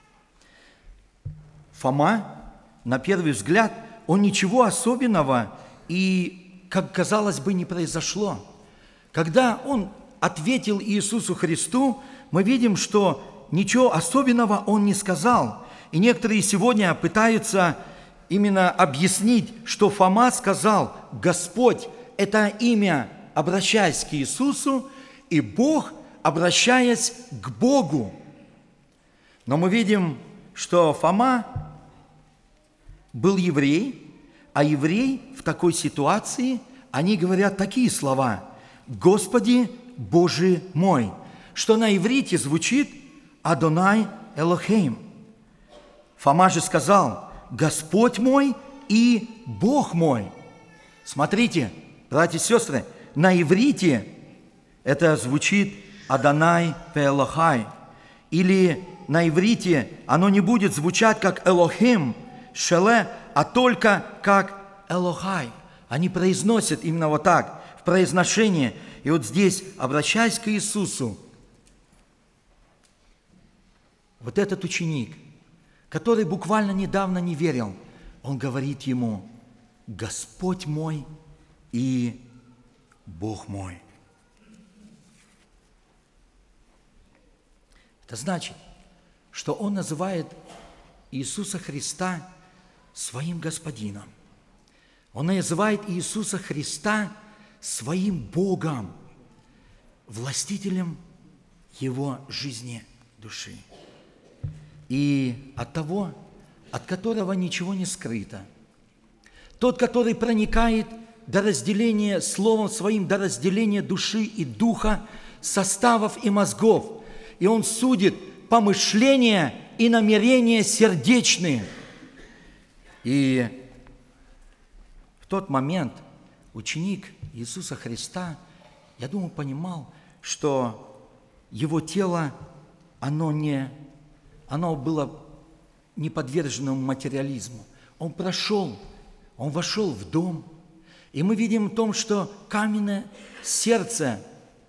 L: Фома, на первый взгляд, он ничего особенного и, как казалось бы, не произошло. Когда он ответил Иисусу Христу, мы видим, что ничего особенного он не сказал. И некоторые сегодня пытаются именно объяснить, что Фома сказал: «Господь» – это имя, обращаясь к Иисусу, и Бог, обращаясь к Богу. Но мы видим, что Фома был еврей, а еврей в такой ситуации, они говорят такие слова: «Господи, Боже мой», что на иврите звучит «Адонай Элохейм». Фома же сказал: «Господь мой и Бог мой». Смотрите, братья и сестры, на иврите это звучит «Адонай Элохай». Или на иврите оно не будет звучать как «Элохим», «Шеле», а только как «Элохай». Они произносят именно вот так, в произношении. И вот здесь, обращаясь к Иисусу, вот этот ученик, который буквально недавно не верил, он говорит ему: «Господь мой и Бог мой». Это значит, что он называет Иисуса Христа своим Господином. Он называет Иисуса Христа своим Богом, властителем его жизни души. И от того, от которого ничего не скрыто. Тот, который проникает до разделения словом своим, до разделения души и духа, составов и мозгов. И он судит помышления и намерения сердечные. И в тот момент ученик Иисуса Христа, я думаю, понимал, что его тело, оно было не подвержено материализму. Он прошел, он вошел в дом, и мы видим в том, что каменное сердце,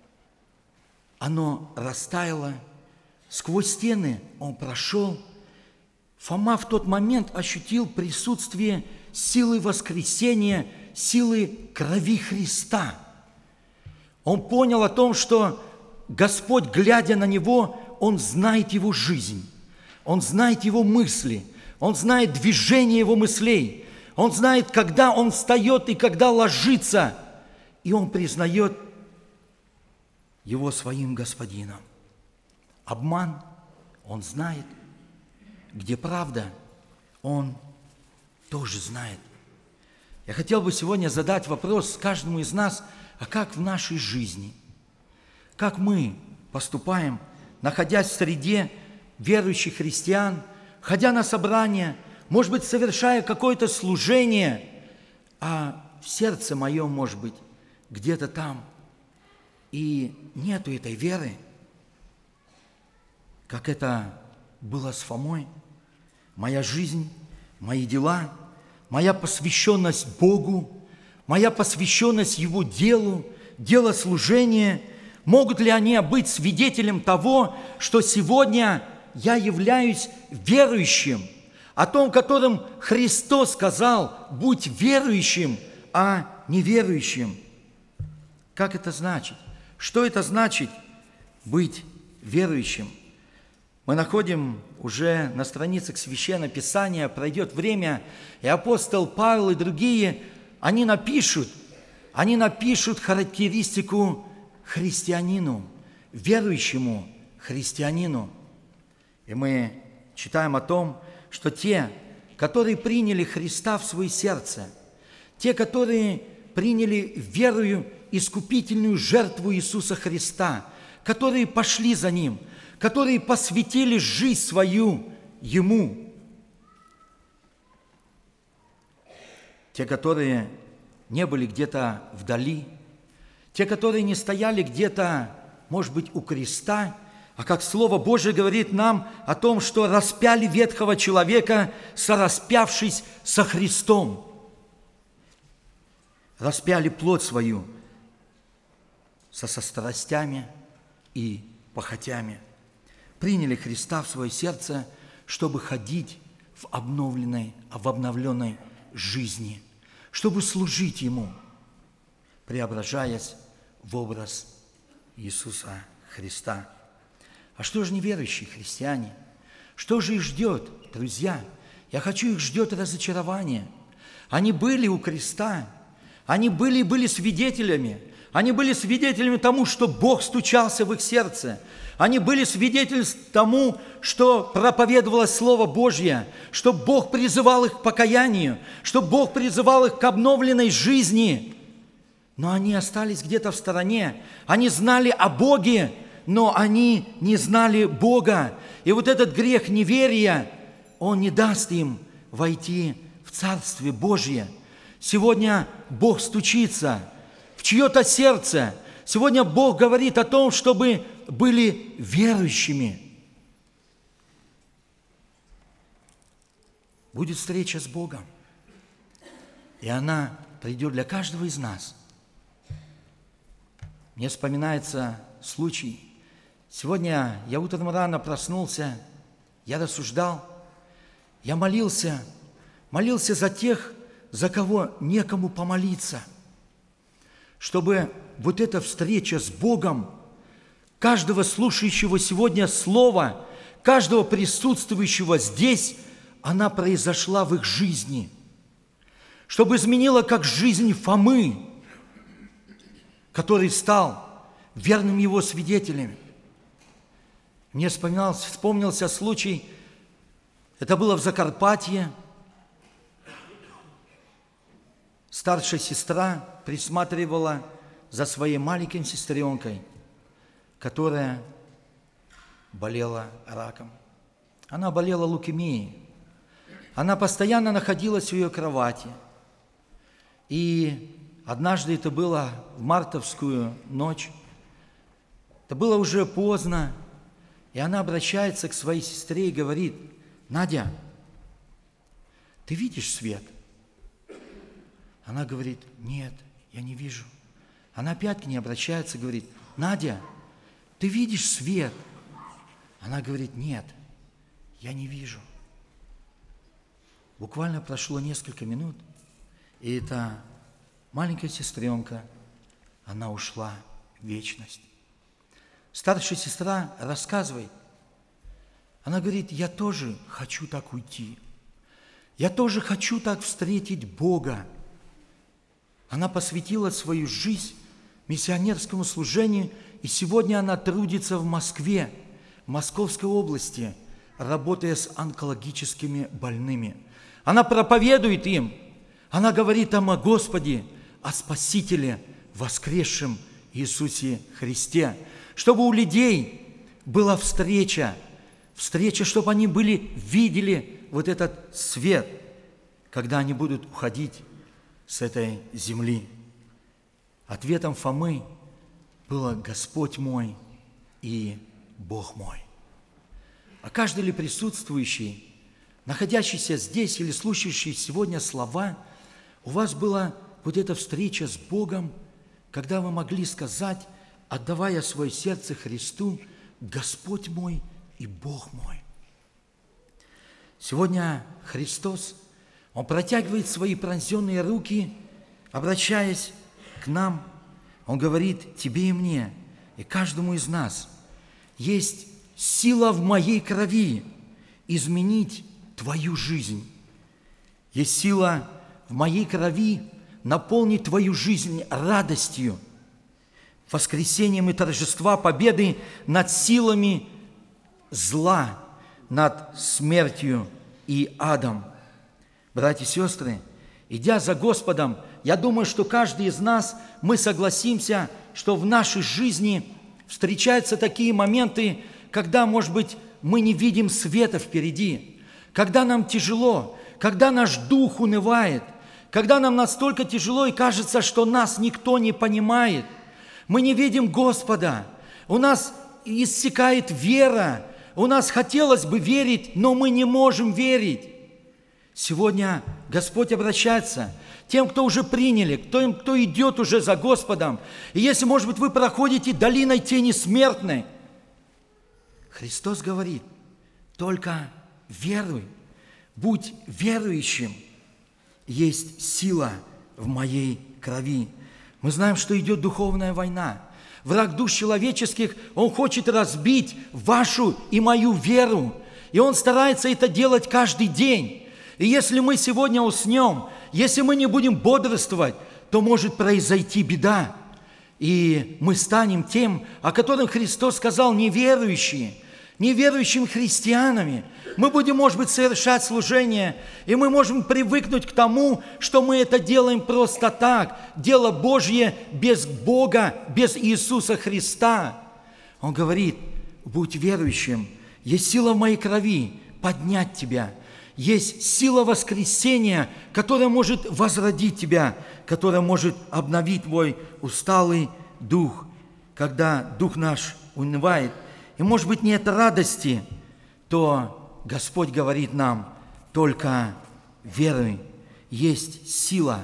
L: оно растаяло, сквозь стены он прошел. Фома в тот момент ощутил присутствие силы воскресения, силы крови Христа. Он понял о том, что Господь, глядя на него, Он знает его жизнь, Он знает его мысли, Он знает движение его мыслей, Он знает, когда он встает и когда ложится, и он признает его своим господином. Обман он знает, где правда он тоже знает. Я хотел бы сегодня задать вопрос каждому из нас: а как в нашей жизни? Как мы поступаем, находясь в среде верующих христиан, ходя на собрания, может быть, совершая какое-то служение, а в сердце моем, может быть, где-то там, и нету этой веры, как это было с Фомой. Моя жизнь, мои дела, моя посвященность Богу, моя посвященность Его делу, дело служения, могут ли они быть свидетелем того, что сегодня я являюсь верующим, о том, которым Христос сказал: будь верующим, а неверующим. Как это значит? Что это значит быть верующим? Мы находим уже на страницах Священного Писания, пройдет время, и апостол Павел и другие, они напишут характеристику христианину, верующему христианину. И мы читаем о том, что те, которые приняли Христа в свое сердце, те, которые приняли верою искупительную жертву Иисуса Христа, которые пошли за Ним, которые посвятили жизнь свою Ему, те, которые не были где-то вдали, те, которые не стояли где-то, может быть, у креста, а как Слово Божие говорит нам о том, что распяли ветхого человека, сораспявшись со Христом. Распяли плоть свою со страстями и похотями. Приняли Христа в свое сердце, чтобы ходить в обновленной жизни, чтобы служить Ему, преображаясь в образ Иисуса Христа. А что же неверующие христиане? Что же их ждет, друзья? Я хочу, их ждет разочарование. Они были у креста, они были свидетелями. Они были свидетелями тому, что Бог стучался в их сердце. Они были свидетелями тому, что проповедовалось Слово Божье, что Бог призывал их к покаянию, что Бог призывал их к обновленной жизни. Но они остались где-то в стороне. Они знали о Боге, но они не знали Бога. И вот этот грех неверия, он не даст им войти в Царствие Божье. Сегодня Бог стучится в чье-то сердце. Сегодня Бог говорит о том, чтобы были верующими. Будет встреча с Богом, и она придет для каждого из нас. Мне вспоминается случай. Сегодня я утром рано проснулся, я рассуждал, я молился за тех, за кого некому помолиться, чтобы вот эта встреча с Богом, каждого слушающего сегодня слова, каждого присутствующего здесь, она произошла в их жизни, чтобы изменила как жизнь Фомы, который стал верным его свидетелем. Мне вспомнился случай, это было в Закарпатье. Старшая сестра присматривала за своей маленькой сестренкой, которая болела раком. Она болела лейкемией. Она постоянно находилась в ее кровати. И однажды, это было в мартовскую ночь, это было уже поздно, и она обращается к своей сестре и говорит: «Надя, ты видишь свет?» Она говорит: «Нет, я не вижу». Она опять к ней обращается и говорит: «Надя, ты видишь свет?» Она говорит: «Нет, я не вижу». Буквально прошло несколько минут, и эта маленькая сестренка, она ушла в вечность. Старшая сестра рассказывает, она говорит: «Я тоже хочу так уйти. Я тоже хочу так встретить Бога». Она посвятила свою жизнь миссионерскому служению, и сегодня она трудится в Москве, в Московской области, работая с онкологическими больными. Она проповедует им, она говорит им о Господе, о Спасителе, воскресшем Иисусе Христе. чтобы у людей была встреча, чтобы они видели вот этот свет, когда они будут уходить с этой земли. Ответом Фомы было «Господь мой и Бог мой». А каждый ли присутствующий, находящийся здесь или слушающий сегодня слова, у вас была вот эта встреча с Богом, когда вы могли сказать, отдавая свое сердце Христу, «Господь мой и Бог мой». Сегодня Христос, Он протягивает свои пронзенные руки, обращаясь к нам. Он говорит тебе и мне, и каждому из нас, есть сила в моей крови изменить твою жизнь. Есть сила в моей крови наполнить твою жизнь радостью, воскресением и торжества победы над силами зла, над смертью и адом. Братья и сестры, идя за Господом, я думаю, что каждый из нас, мы согласимся, что в нашей жизни встречаются такие моменты, когда, может быть, мы не видим света впереди, когда нам тяжело, когда наш дух унывает, когда нам настолько тяжело и кажется, что нас никто не понимает. Мы не видим Господа, у нас иссякает вера, у нас хотелось бы верить, но мы не можем верить. Сегодня Господь обращается к тем, кто уже приняли, к тем, кто идет уже за Господом. И если, может быть, вы проходите долиной тени смертной, Христос говорит, только веруй, будь верующим, есть сила в моей крови. Мы знаем, что идет духовная война. Враг душ человеческих, он хочет разбить вашу и мою веру. И он старается это делать каждый день. И если мы сегодня уснем, если мы не будем бодрствовать, то может произойти беда. И мы станем тем, о котором Христос сказал, неверующими христианами. Мы будем, может быть, совершать служение, и мы можем привыкнуть к тому, что мы это делаем просто так. Дело Божье без Бога, без Иисуса Христа. Он говорит, будь верующим, есть сила в моей крови поднять тебя. Есть сила воскресения, которая может возродить тебя, которая может обновить твой усталый дух, когда дух наш унывает. И, может быть, нет радости, то Господь говорит нам, только веруй. Есть сила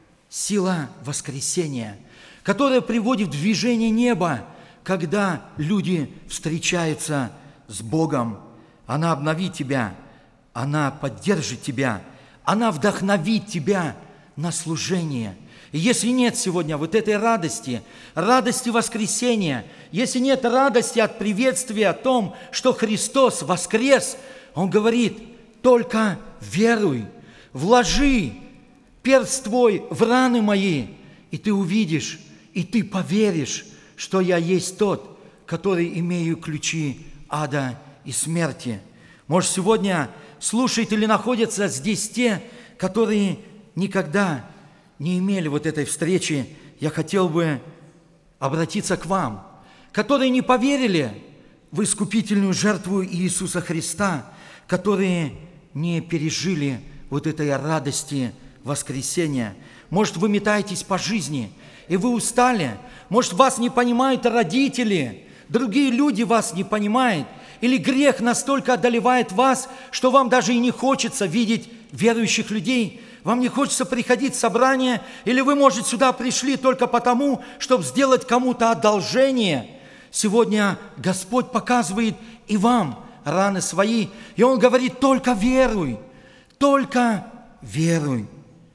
L: воскресения, которая приводит в движение неба, когда люди встречаются с Богом. Она обновит тебя, она поддержит тебя, она вдохновит тебя на служение. И если нет сегодня вот этой радости воскресения, если нет радости от приветствия о том, что Христос воскрес, Он говорит, только веруй, вложи перст твой в раны мои, и ты увидишь, и ты поверишь, что я есть тот, который имею ключи ада и смерти. Может, сегодня слушают или находятся здесь те, которые никогда не имели вот этой встречи. Я хотел бы обратиться к вам, которые не поверили в искупительную жертву Иисуса Христа, которые не пережили вот этой радости воскресения. Может, вы метаетесь по жизни, и вы устали. Может, вас не понимают родители, другие люди вас не понимают. Или грех настолько одолевает вас, что вам даже и не хочется видеть верующих людей. Вам не хочется приходить в собрание, или вы, может, сюда пришли только потому, чтобы сделать кому-то одолжение. Сегодня Господь показывает и вам раны свои, и Он говорит, только веруй, только веруй.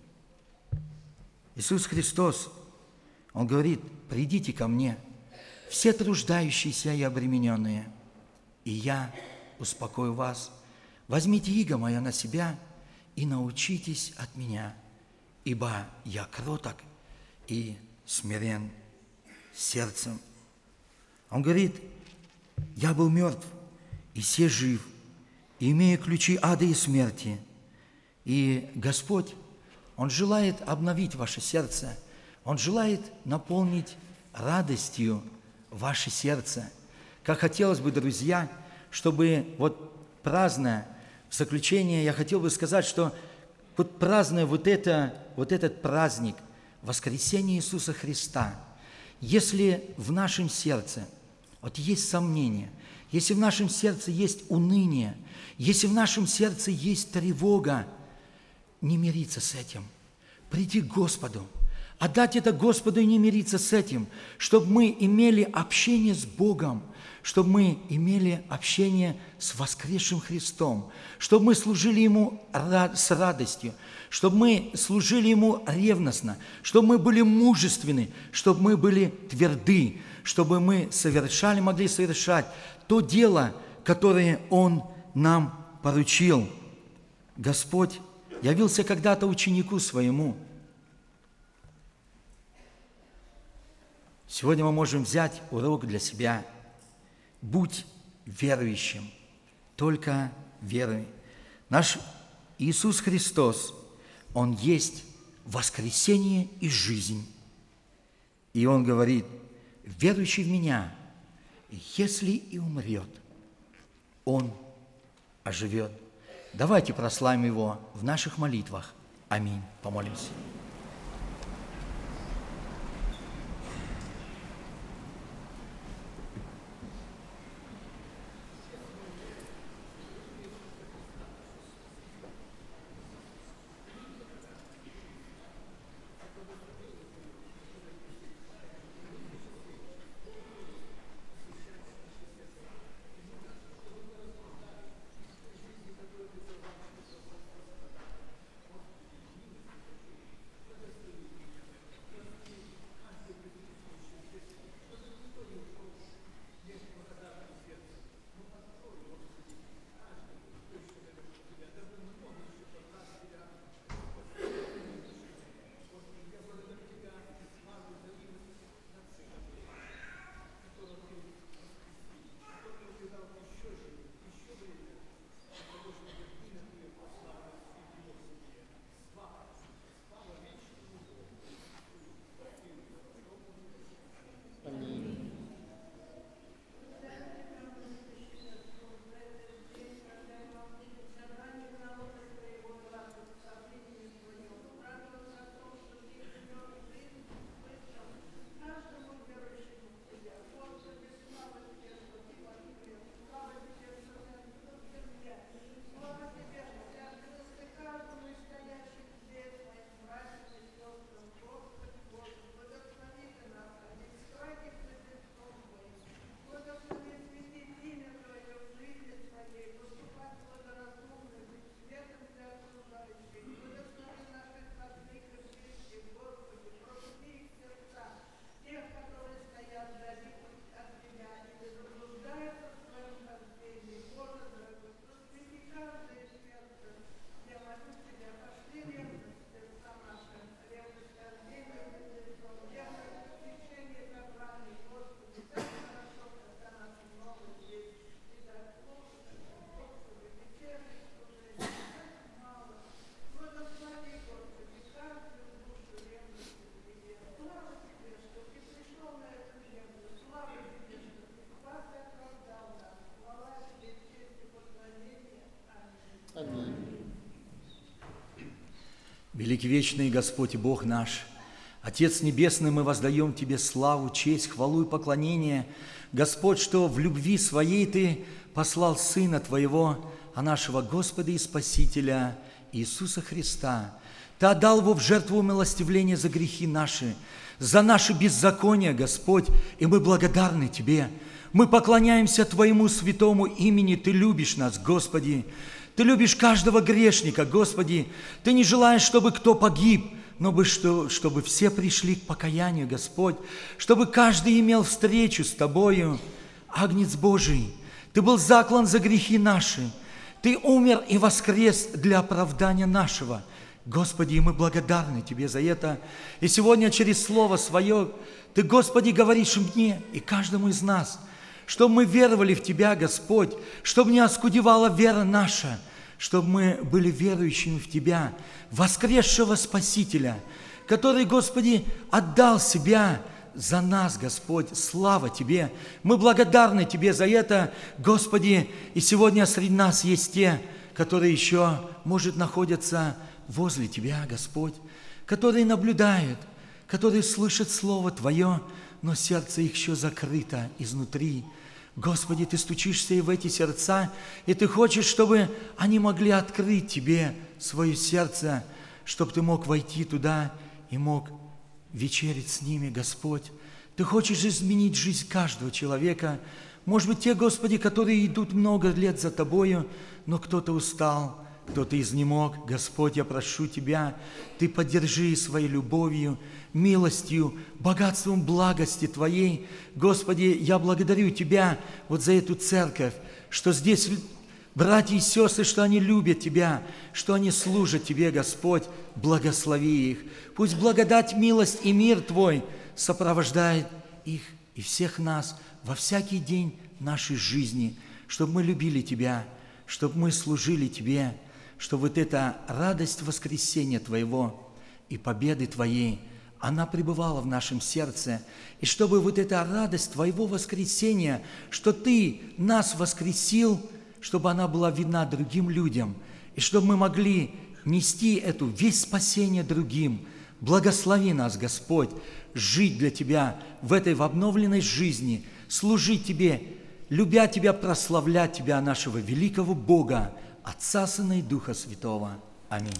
L: Иисус Христос, Он говорит, придите ко мне, все труждающиеся и обремененные, и я успокою вас. Возьмите иго мое на себя и научитесь от меня, ибо я кроток и смирен сердцем. Он говорит, я был мертв, и се жив, и имею ключи ада и смерти. И Господь, Он желает обновить ваше сердце, Он желает наполнить радостью ваше сердце. Как хотелось бы, друзья, чтобы вот праздное, в заключение я хотел бы сказать, что вот празднуя вот этот праздник, воскресения Иисуса Христа, если в нашем сердце вот есть сомнения, если в нашем сердце есть уныние, если в нашем сердце есть тревога, не мириться с этим, прийти к Господу, отдать это Господу и не мириться с этим, чтобы мы имели общение с Богом, чтобы мы имели общение с воскресшим Христом, чтобы мы служили Ему с радостью, чтобы мы служили Ему ревностно, чтобы мы были мужественны, чтобы мы были тверды, чтобы мы могли совершать то дело, которое Он нам поручил. Господь явился когда-то ученику своему. Сегодня мы можем взять урок для себя. Будь верующим, только веруй. Наш Иисус Христос, Он есть воскресение и жизнь. И Он говорит: верующий в Меня, если и умрет, он оживет. Давайте прославим Его в наших молитвах. Аминь. Помолимся. Великий вечный Господь и Бог наш, Отец Небесный, мы воздаем Тебе славу, честь, хвалу и поклонение. Господь, что в любви Своей Ты послал Сына Твоего, а нашего Господа и Спасителя Иисуса Христа. Ты отдал Его в жертву умилостивления за грехи наши, за наши беззакония, Господь, и мы благодарны Тебе. Мы поклоняемся Твоему святому имени. Ты любишь нас, Господи. Ты любишь каждого грешника, Господи. Ты не желаешь, чтобы кто погиб, но чтобы все пришли к покаянию, Господь, чтобы каждый имел встречу с Тобою. Агнец Божий, Ты был заклан за грехи наши, Ты умер и воскрес для оправдания нашего. Господи, и мы благодарны Тебе за это. И сегодня через Слово Свое Ты, Господи, говоришь мне и каждому из нас, чтобы мы веровали в Тебя, Господь, чтобы не оскудевала вера наша, чтобы мы были верующими в Тебя, воскресшего Спасителя, который, Господи, отдал Себя за нас, Господь. Слава Тебе. Мы благодарны Тебе за это, Господи. И сегодня среди нас есть те, которые еще, может, находятся возле Тебя, Господь, которые наблюдают, которые слышат Слово Твое, но сердце их еще закрыто изнутри. Господи, Ты стучишься и в эти сердца, и Ты хочешь, чтобы они могли открыть Тебе свое сердце, чтобы Ты мог войти туда и мог вечерить с ними, Господь. Ты хочешь изменить жизнь каждого человека. Может быть, те, Господи, которые идут много лет за Тобою, но кто-то устал, кто-то изнемог. Господь, я прошу Тебя, Ты поддержи своей любовью, милостью, богатством благости Твоей. Господи, я благодарю Тебя вот за эту церковь, что здесь братья и сестры, что они любят Тебя, что они служат Тебе, Господь, благослови их. Пусть благодать, милость и мир Твой сопровождает их и всех нас во всякий день нашей жизни, чтобы мы любили Тебя, чтобы мы служили Тебе, чтобы вот эта радость воскресения Твоего и победы Твоей, она пребывала в нашем сердце, и чтобы вот эта радость Твоего воскресения, что Ты нас воскресил, чтобы она была видна другим людям, и чтобы мы могли нести эту весть спасения другим. Благослови нас, Господь, жить для Тебя в этой в обновленной жизни, служить Тебе, любя Тебя, прославлять Тебя, нашего великого Бога, Отца, Сына и Духа Святого. Аминь.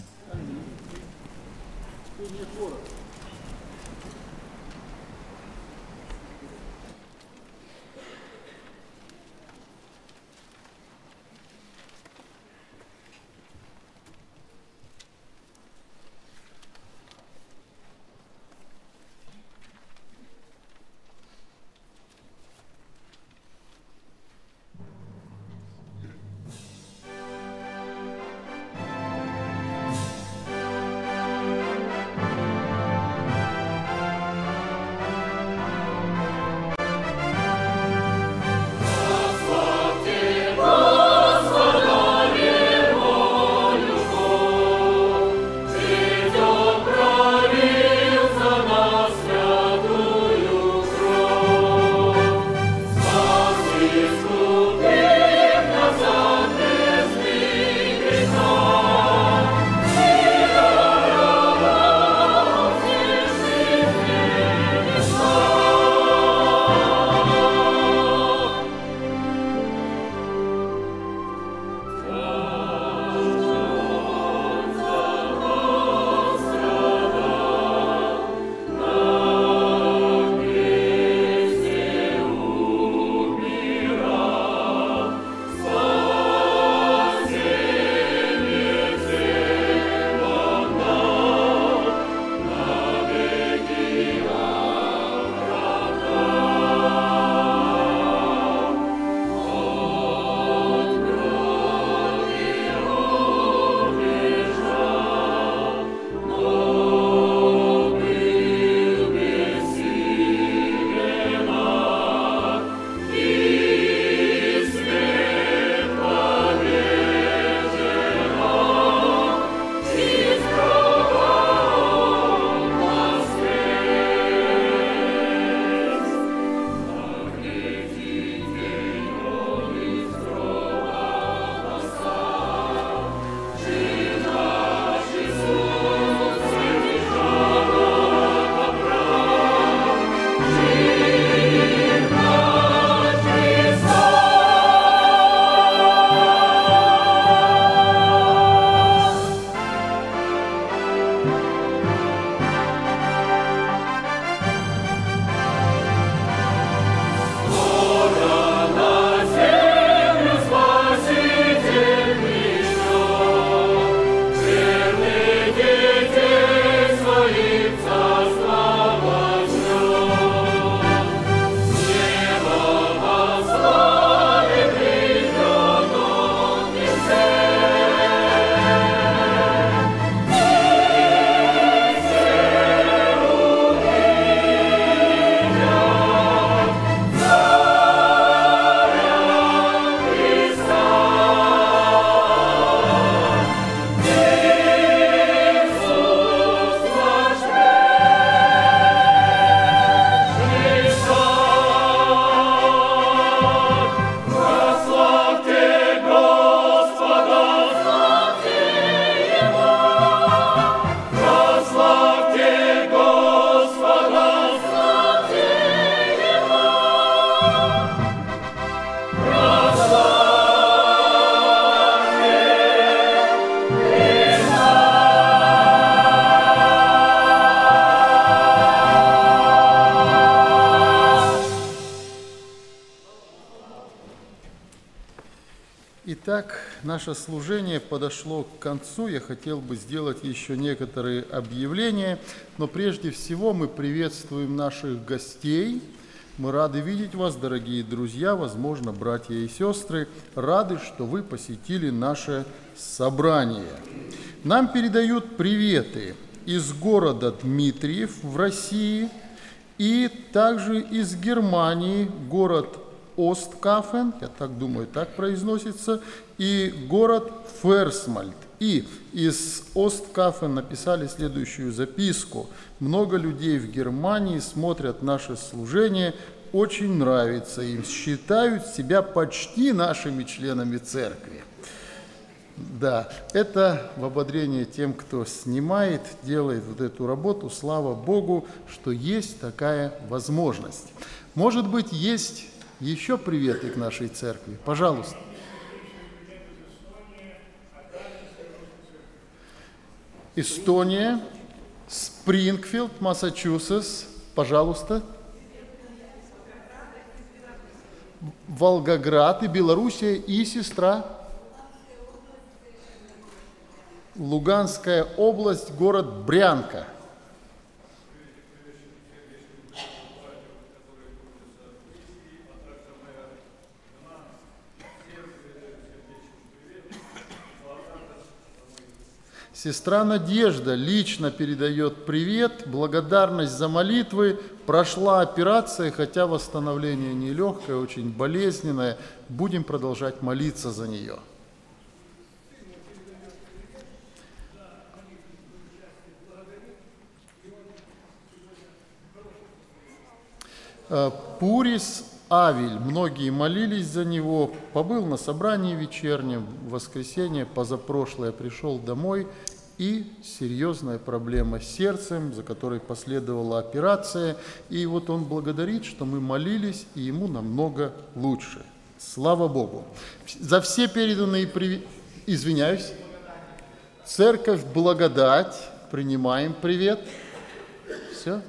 A: Итак, наше служение подошло к концу. Я хотел бы сделать еще некоторые объявления, но прежде всего мы приветствуем наших гостей. Мы рады видеть вас, дорогие друзья, возможно, братья и сестры, рады, что вы посетили наше собрание. Нам передают приветы из города Дмитриев в России и также из Германии, город Осткафен, я так думаю, так произносится, и город Ферсмальд. И из Осткафен написали следующую записку. Много людей в Германии смотрят наше служение, очень нравится им, считают себя почти нашими членами церкви. Да, это в ободрение тем, кто снимает, делает вот эту работу. Слава Богу, что есть такая возможность. Может быть, есть еще приветы к нашей церкви? Пожалуйста. Эстония, Спрингфилд, Массачусетс. Пожалуйста. Волгоград и Белоруссия и сестра. Луганская область, город Брянка. Сестра Надежда лично передает привет, благодарность за молитвы. Прошла операция, хотя восстановление нелегкое, очень болезненное. Будем продолжать молиться за нее. Пурис Авель, многие молились за него, побыл на собрании вечернем, в воскресенье, позапрошлое пришел домой, и серьезная проблема с сердцем, за которой последовала операция, и вот он благодарит, что мы молились, и ему намного лучше. Слава Богу! За все переданные извиняюсь, Церковь Благодать, принимаем привет. Все?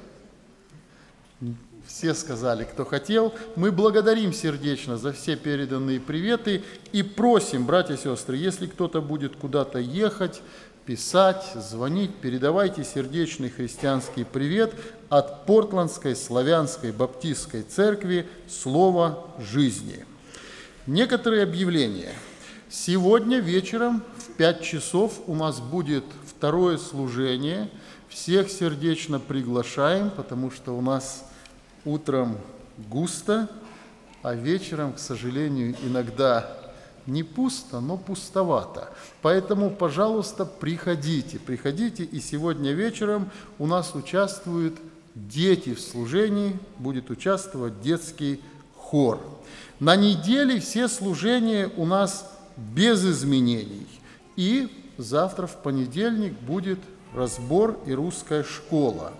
A: Все сказали, кто хотел. Мы благодарим сердечно за все переданные приветы и просим, братья и сестры, если кто-то будет куда-то ехать, писать, звонить, передавайте сердечный христианский привет от Портландской славянской баптистской церкви «Слово жизни». Некоторые объявления. Сегодня вечером в 5 часов у нас будет второе служение. Всех сердечно приглашаем, потому что у нас утром густо, а вечером, к сожалению, иногда не пусто, но пустовато. Поэтому, пожалуйста, приходите, и сегодня вечером у нас участвуют дети в служении, будет участвовать детский хор. На неделе все служения у нас без изменений. И завтра в понедельник будет разбор и русская школа.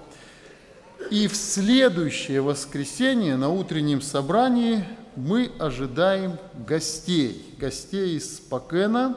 A: И в следующее воскресенье на утреннем собрании мы ожидаем гостей из Спокена,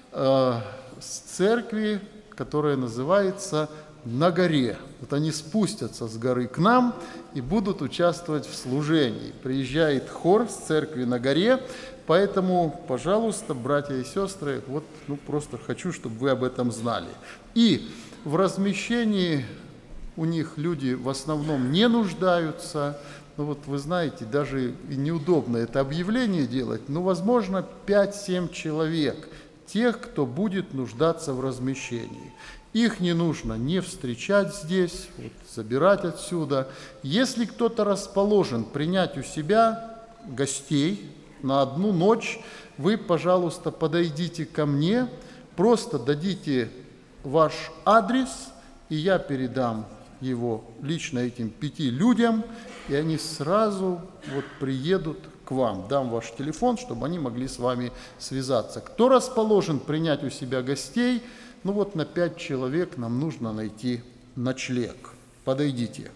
A: с церкви, которая называется «На горе». Вот они спустятся с горы к нам и будут участвовать в служении. Приезжает хор с церкви «На горе», поэтому, пожалуйста, братья и сестры, вот, просто хочу, чтобы вы об этом знали. И в размещении у них люди в основном не нуждаются. Вот вы знаете, даже и неудобно это объявление делать, но, возможно, 5-7 человек, тех, кто будет нуждаться в размещении. Их не нужно не встречать здесь, забирать отсюда. Если кто-то расположен принять у себя гостей на одну ночь, вы, пожалуйста, подойдите ко мне, просто дадите ваш адрес, и я передам его лично этим 5 людям, и они сразу приедут к вам. Дам ваш телефон, чтобы они могли с вами связаться. Кто расположен принять у себя гостей, на 5 человек нам нужно найти ночлег. Подойдите.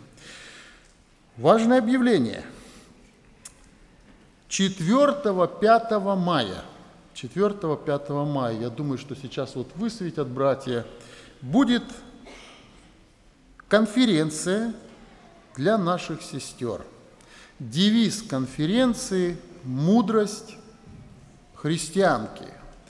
A: Важное объявление. 4-5 мая, я думаю, что сейчас высветят братья, будет конференция для наших сестер. Девиз конференции «Мудрость христианки».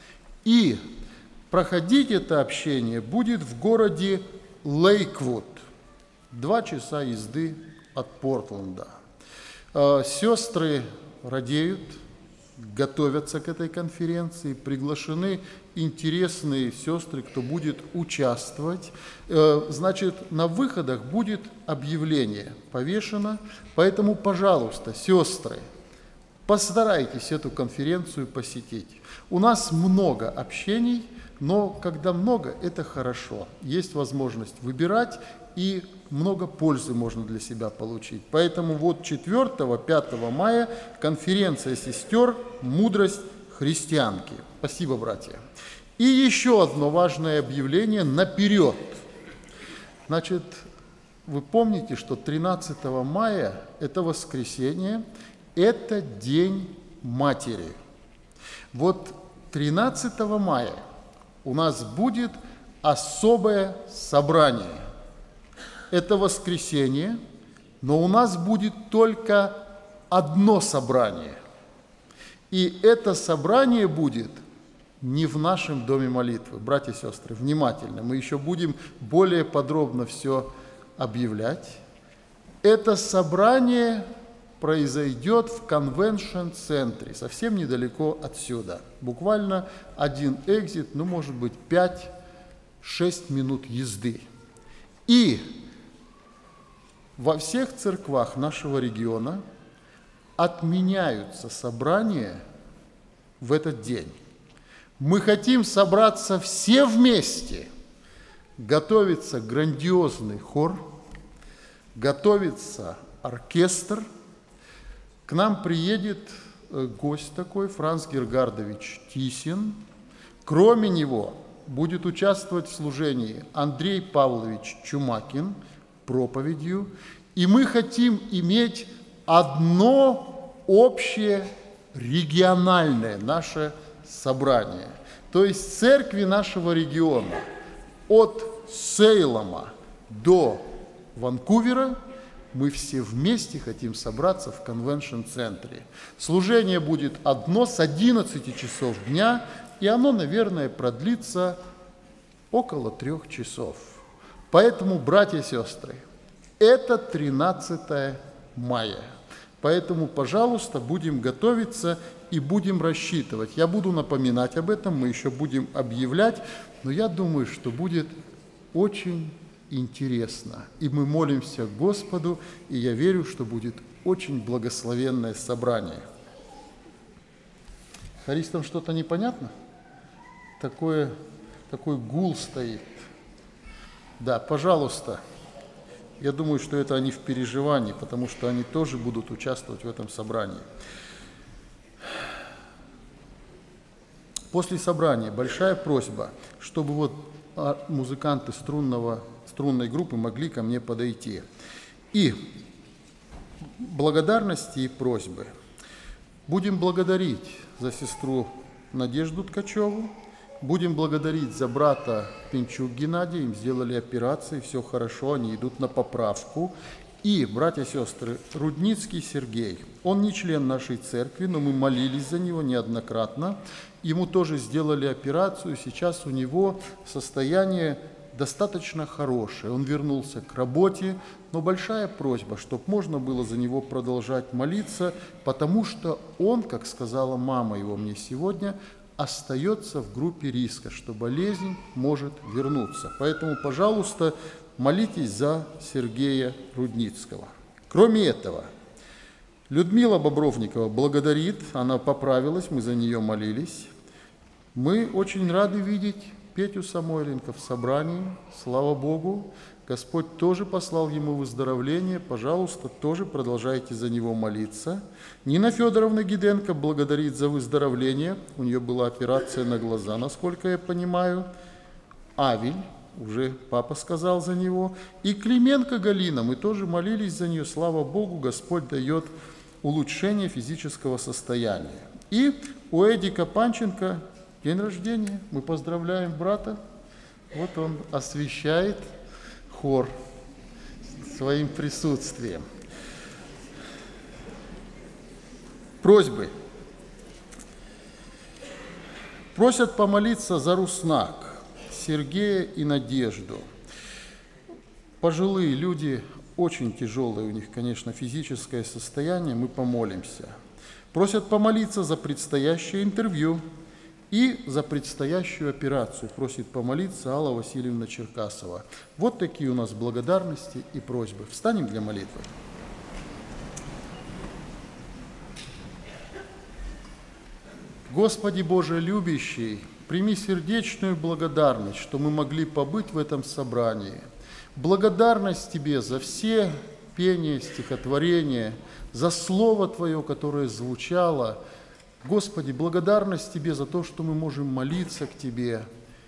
A: И проходить это общение будет в городе Лейквуд, 2 часа езды от Портленда. Сестры радеют, готовятся к этой конференции, приглашены интересные сестры, кто будет участвовать. Значит, на выходах будет объявление повешено, поэтому, пожалуйста, сестры, постарайтесь эту конференцию посетить. У нас много общений, но когда много, это хорошо. Есть возможность выбирать, и много пользы можно для себя получить. Поэтому вот 4-5 мая конференция сестер «Мудрость христианки». Спасибо, братья. И еще одно важное объявление наперед. Значит, вы помните, что 13 мая, это воскресенье, это День Матери. Вот 13 мая у нас будет особое собрание. Это воскресенье, но у нас будет только одно собрание. И это собрание будет не в нашем доме молитвы. Братья и сестры, внимательно, мы еще будем более подробно все объявлять. Это собрание произойдет в конвеншн-центре, совсем недалеко отсюда. Буквально один экзит, ну, может быть, 5-6 минут езды. И во всех церквах нашего региона отменяются собрания в этот день. Мы хотим собраться все вместе. Готовится грандиозный хор, готовится оркестр. К нам приедет гость такой, Франц Гергардович Тисин. Кроме него будет участвовать в служении Андрей Павлович Чумакин проповедью. И мы хотим иметь одно общее региональное наше собрание. То есть церкви нашего региона от Сейлома до Ванкувера мы все вместе хотим собраться в конвеншн-центре. Служение будет одно с 11 часов дня, и оно, наверное, продлится около 3 часов. Поэтому, братья и сестры, это 13 мая. Поэтому, пожалуйста, будем готовиться и будем рассчитывать. Я буду напоминать об этом, мы еще будем объявлять, но я думаю, что будет очень интересно. И мы молимся Господу, и я верю, что будет очень благословенное собрание. Харистам что-то непонятно? Такой гул стоит. Да, пожалуйста. Я думаю, что это они в переживании, потому что они тоже будут участвовать в этом собрании. После собрания большая просьба, чтобы вот музыканты струнной группы могли ко мне подойти. И благодарности и просьбы. Будем благодарить за сестру Надежду Ткачеву, будем благодарить за брата Пинчук Геннадия, им сделали операции, все хорошо, они идут на поправку. И, братья и сестры, Рудницкий Сергей, он не член нашей церкви, но мы молились за него неоднократно. Ему тоже сделали операцию, сейчас у него состояние достаточно хорошее. Он вернулся к работе, но большая просьба, чтобы можно было за него продолжать молиться, потому что он, как сказала мама его мне сегодня, остается в группе риска, что болезнь может вернуться. Поэтому, пожалуйста, молитесь за Сергея Рудницкого. Кроме этого, Людмила Бобровникова благодарит, она поправилась, мы за нее молились. Мы очень рады видеть Петю Самойленко в собрании, слава Богу. Господь тоже послал ему выздоровление, пожалуйста, тоже продолжайте за него молиться. Нина Федоровна Гиденко благодарит за выздоровление, у нее была операция на глаза, насколько я понимаю. Авель, уже папа сказал за него. И Клименко Галина, мы тоже молились за нее, слава Богу, Господь дает улучшение физического состояния. И у Эдика Панченко день рождения, мы поздравляем брата, вот он освещает хор своим присутствием. Просьбы. Просят помолиться за Руснак, Сергея и Надежду. Пожилые люди, очень тяжелое у них, конечно, физическое состояние, мы помолимся. Просят помолиться за предстоящее интервью и за предстоящую операцию. Просит помолиться Алла Васильевна Черкасова. Вот такие у нас благодарности и просьбы. Встанем для молитвы. Господи Боже любящий, прими сердечную благодарность, что мы могли побыть в этом собрании. Благодарность Тебе за все пение, стихотворение, за Слово Твое, которое звучало. Господи, благодарность Тебе за то, что мы можем молиться к Тебе.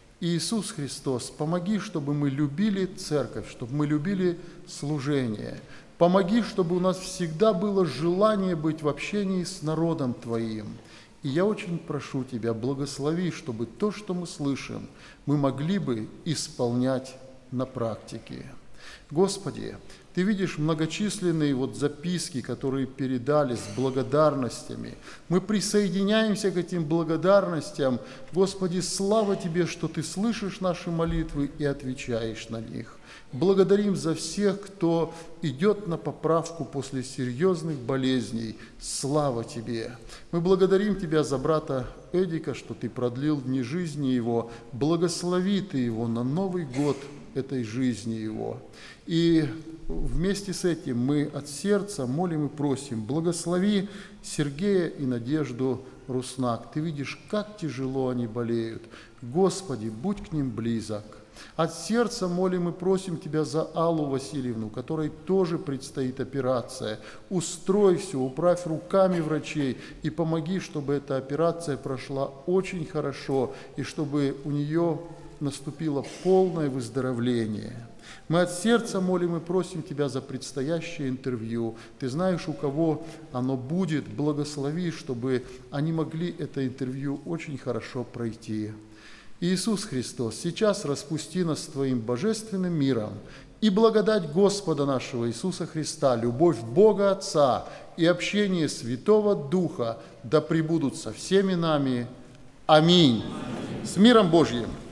A: Иисус Христос, помоги, чтобы мы любили церковь, чтобы мы любили служение. Помоги, чтобы у нас всегда было желание быть в общении с народом Твоим. И я очень прошу Тебя, благослови, чтобы то, что мы слышим, мы могли бы исполнять на практике. Господи, Ты видишь многочисленные записки, которые передали с благодарностями. Мы присоединяемся к этим благодарностям. Господи, слава Тебе, что Ты слышишь наши молитвы и отвечаешь на них. Благодарим за всех, кто идет на поправку после серьезных болезней. Слава Тебе! Мы благодарим Тебя за брата Эдика, что Ты продлил дни жизни его. Благослови Ты его на Новый год этой жизни его. И вместе с этим мы от сердца молим и просим, благослови Сергея и Надежду Руснак. Ты видишь, как тяжело они болеют. Господи, будь к ним близок. От сердца молим и просим Тебя за Аллу Васильевну, которой тоже предстоит операция. Устрой все, управь руками врачей и помоги, чтобы эта операция прошла очень хорошо и чтобы у нее наступило полное выздоровление. Мы от сердца молим и просим Тебя за предстоящее интервью. Ты знаешь, у кого оно будет, благослови, чтобы они могли это интервью очень хорошо пройти. Иисус Христос, сейчас распусти нас Твоим божественным миром, и благодать Господа нашего Иисуса Христа, любовь Бога Отца и общение Святого Духа да пребудут со всеми нами. Аминь. С миром Божьим!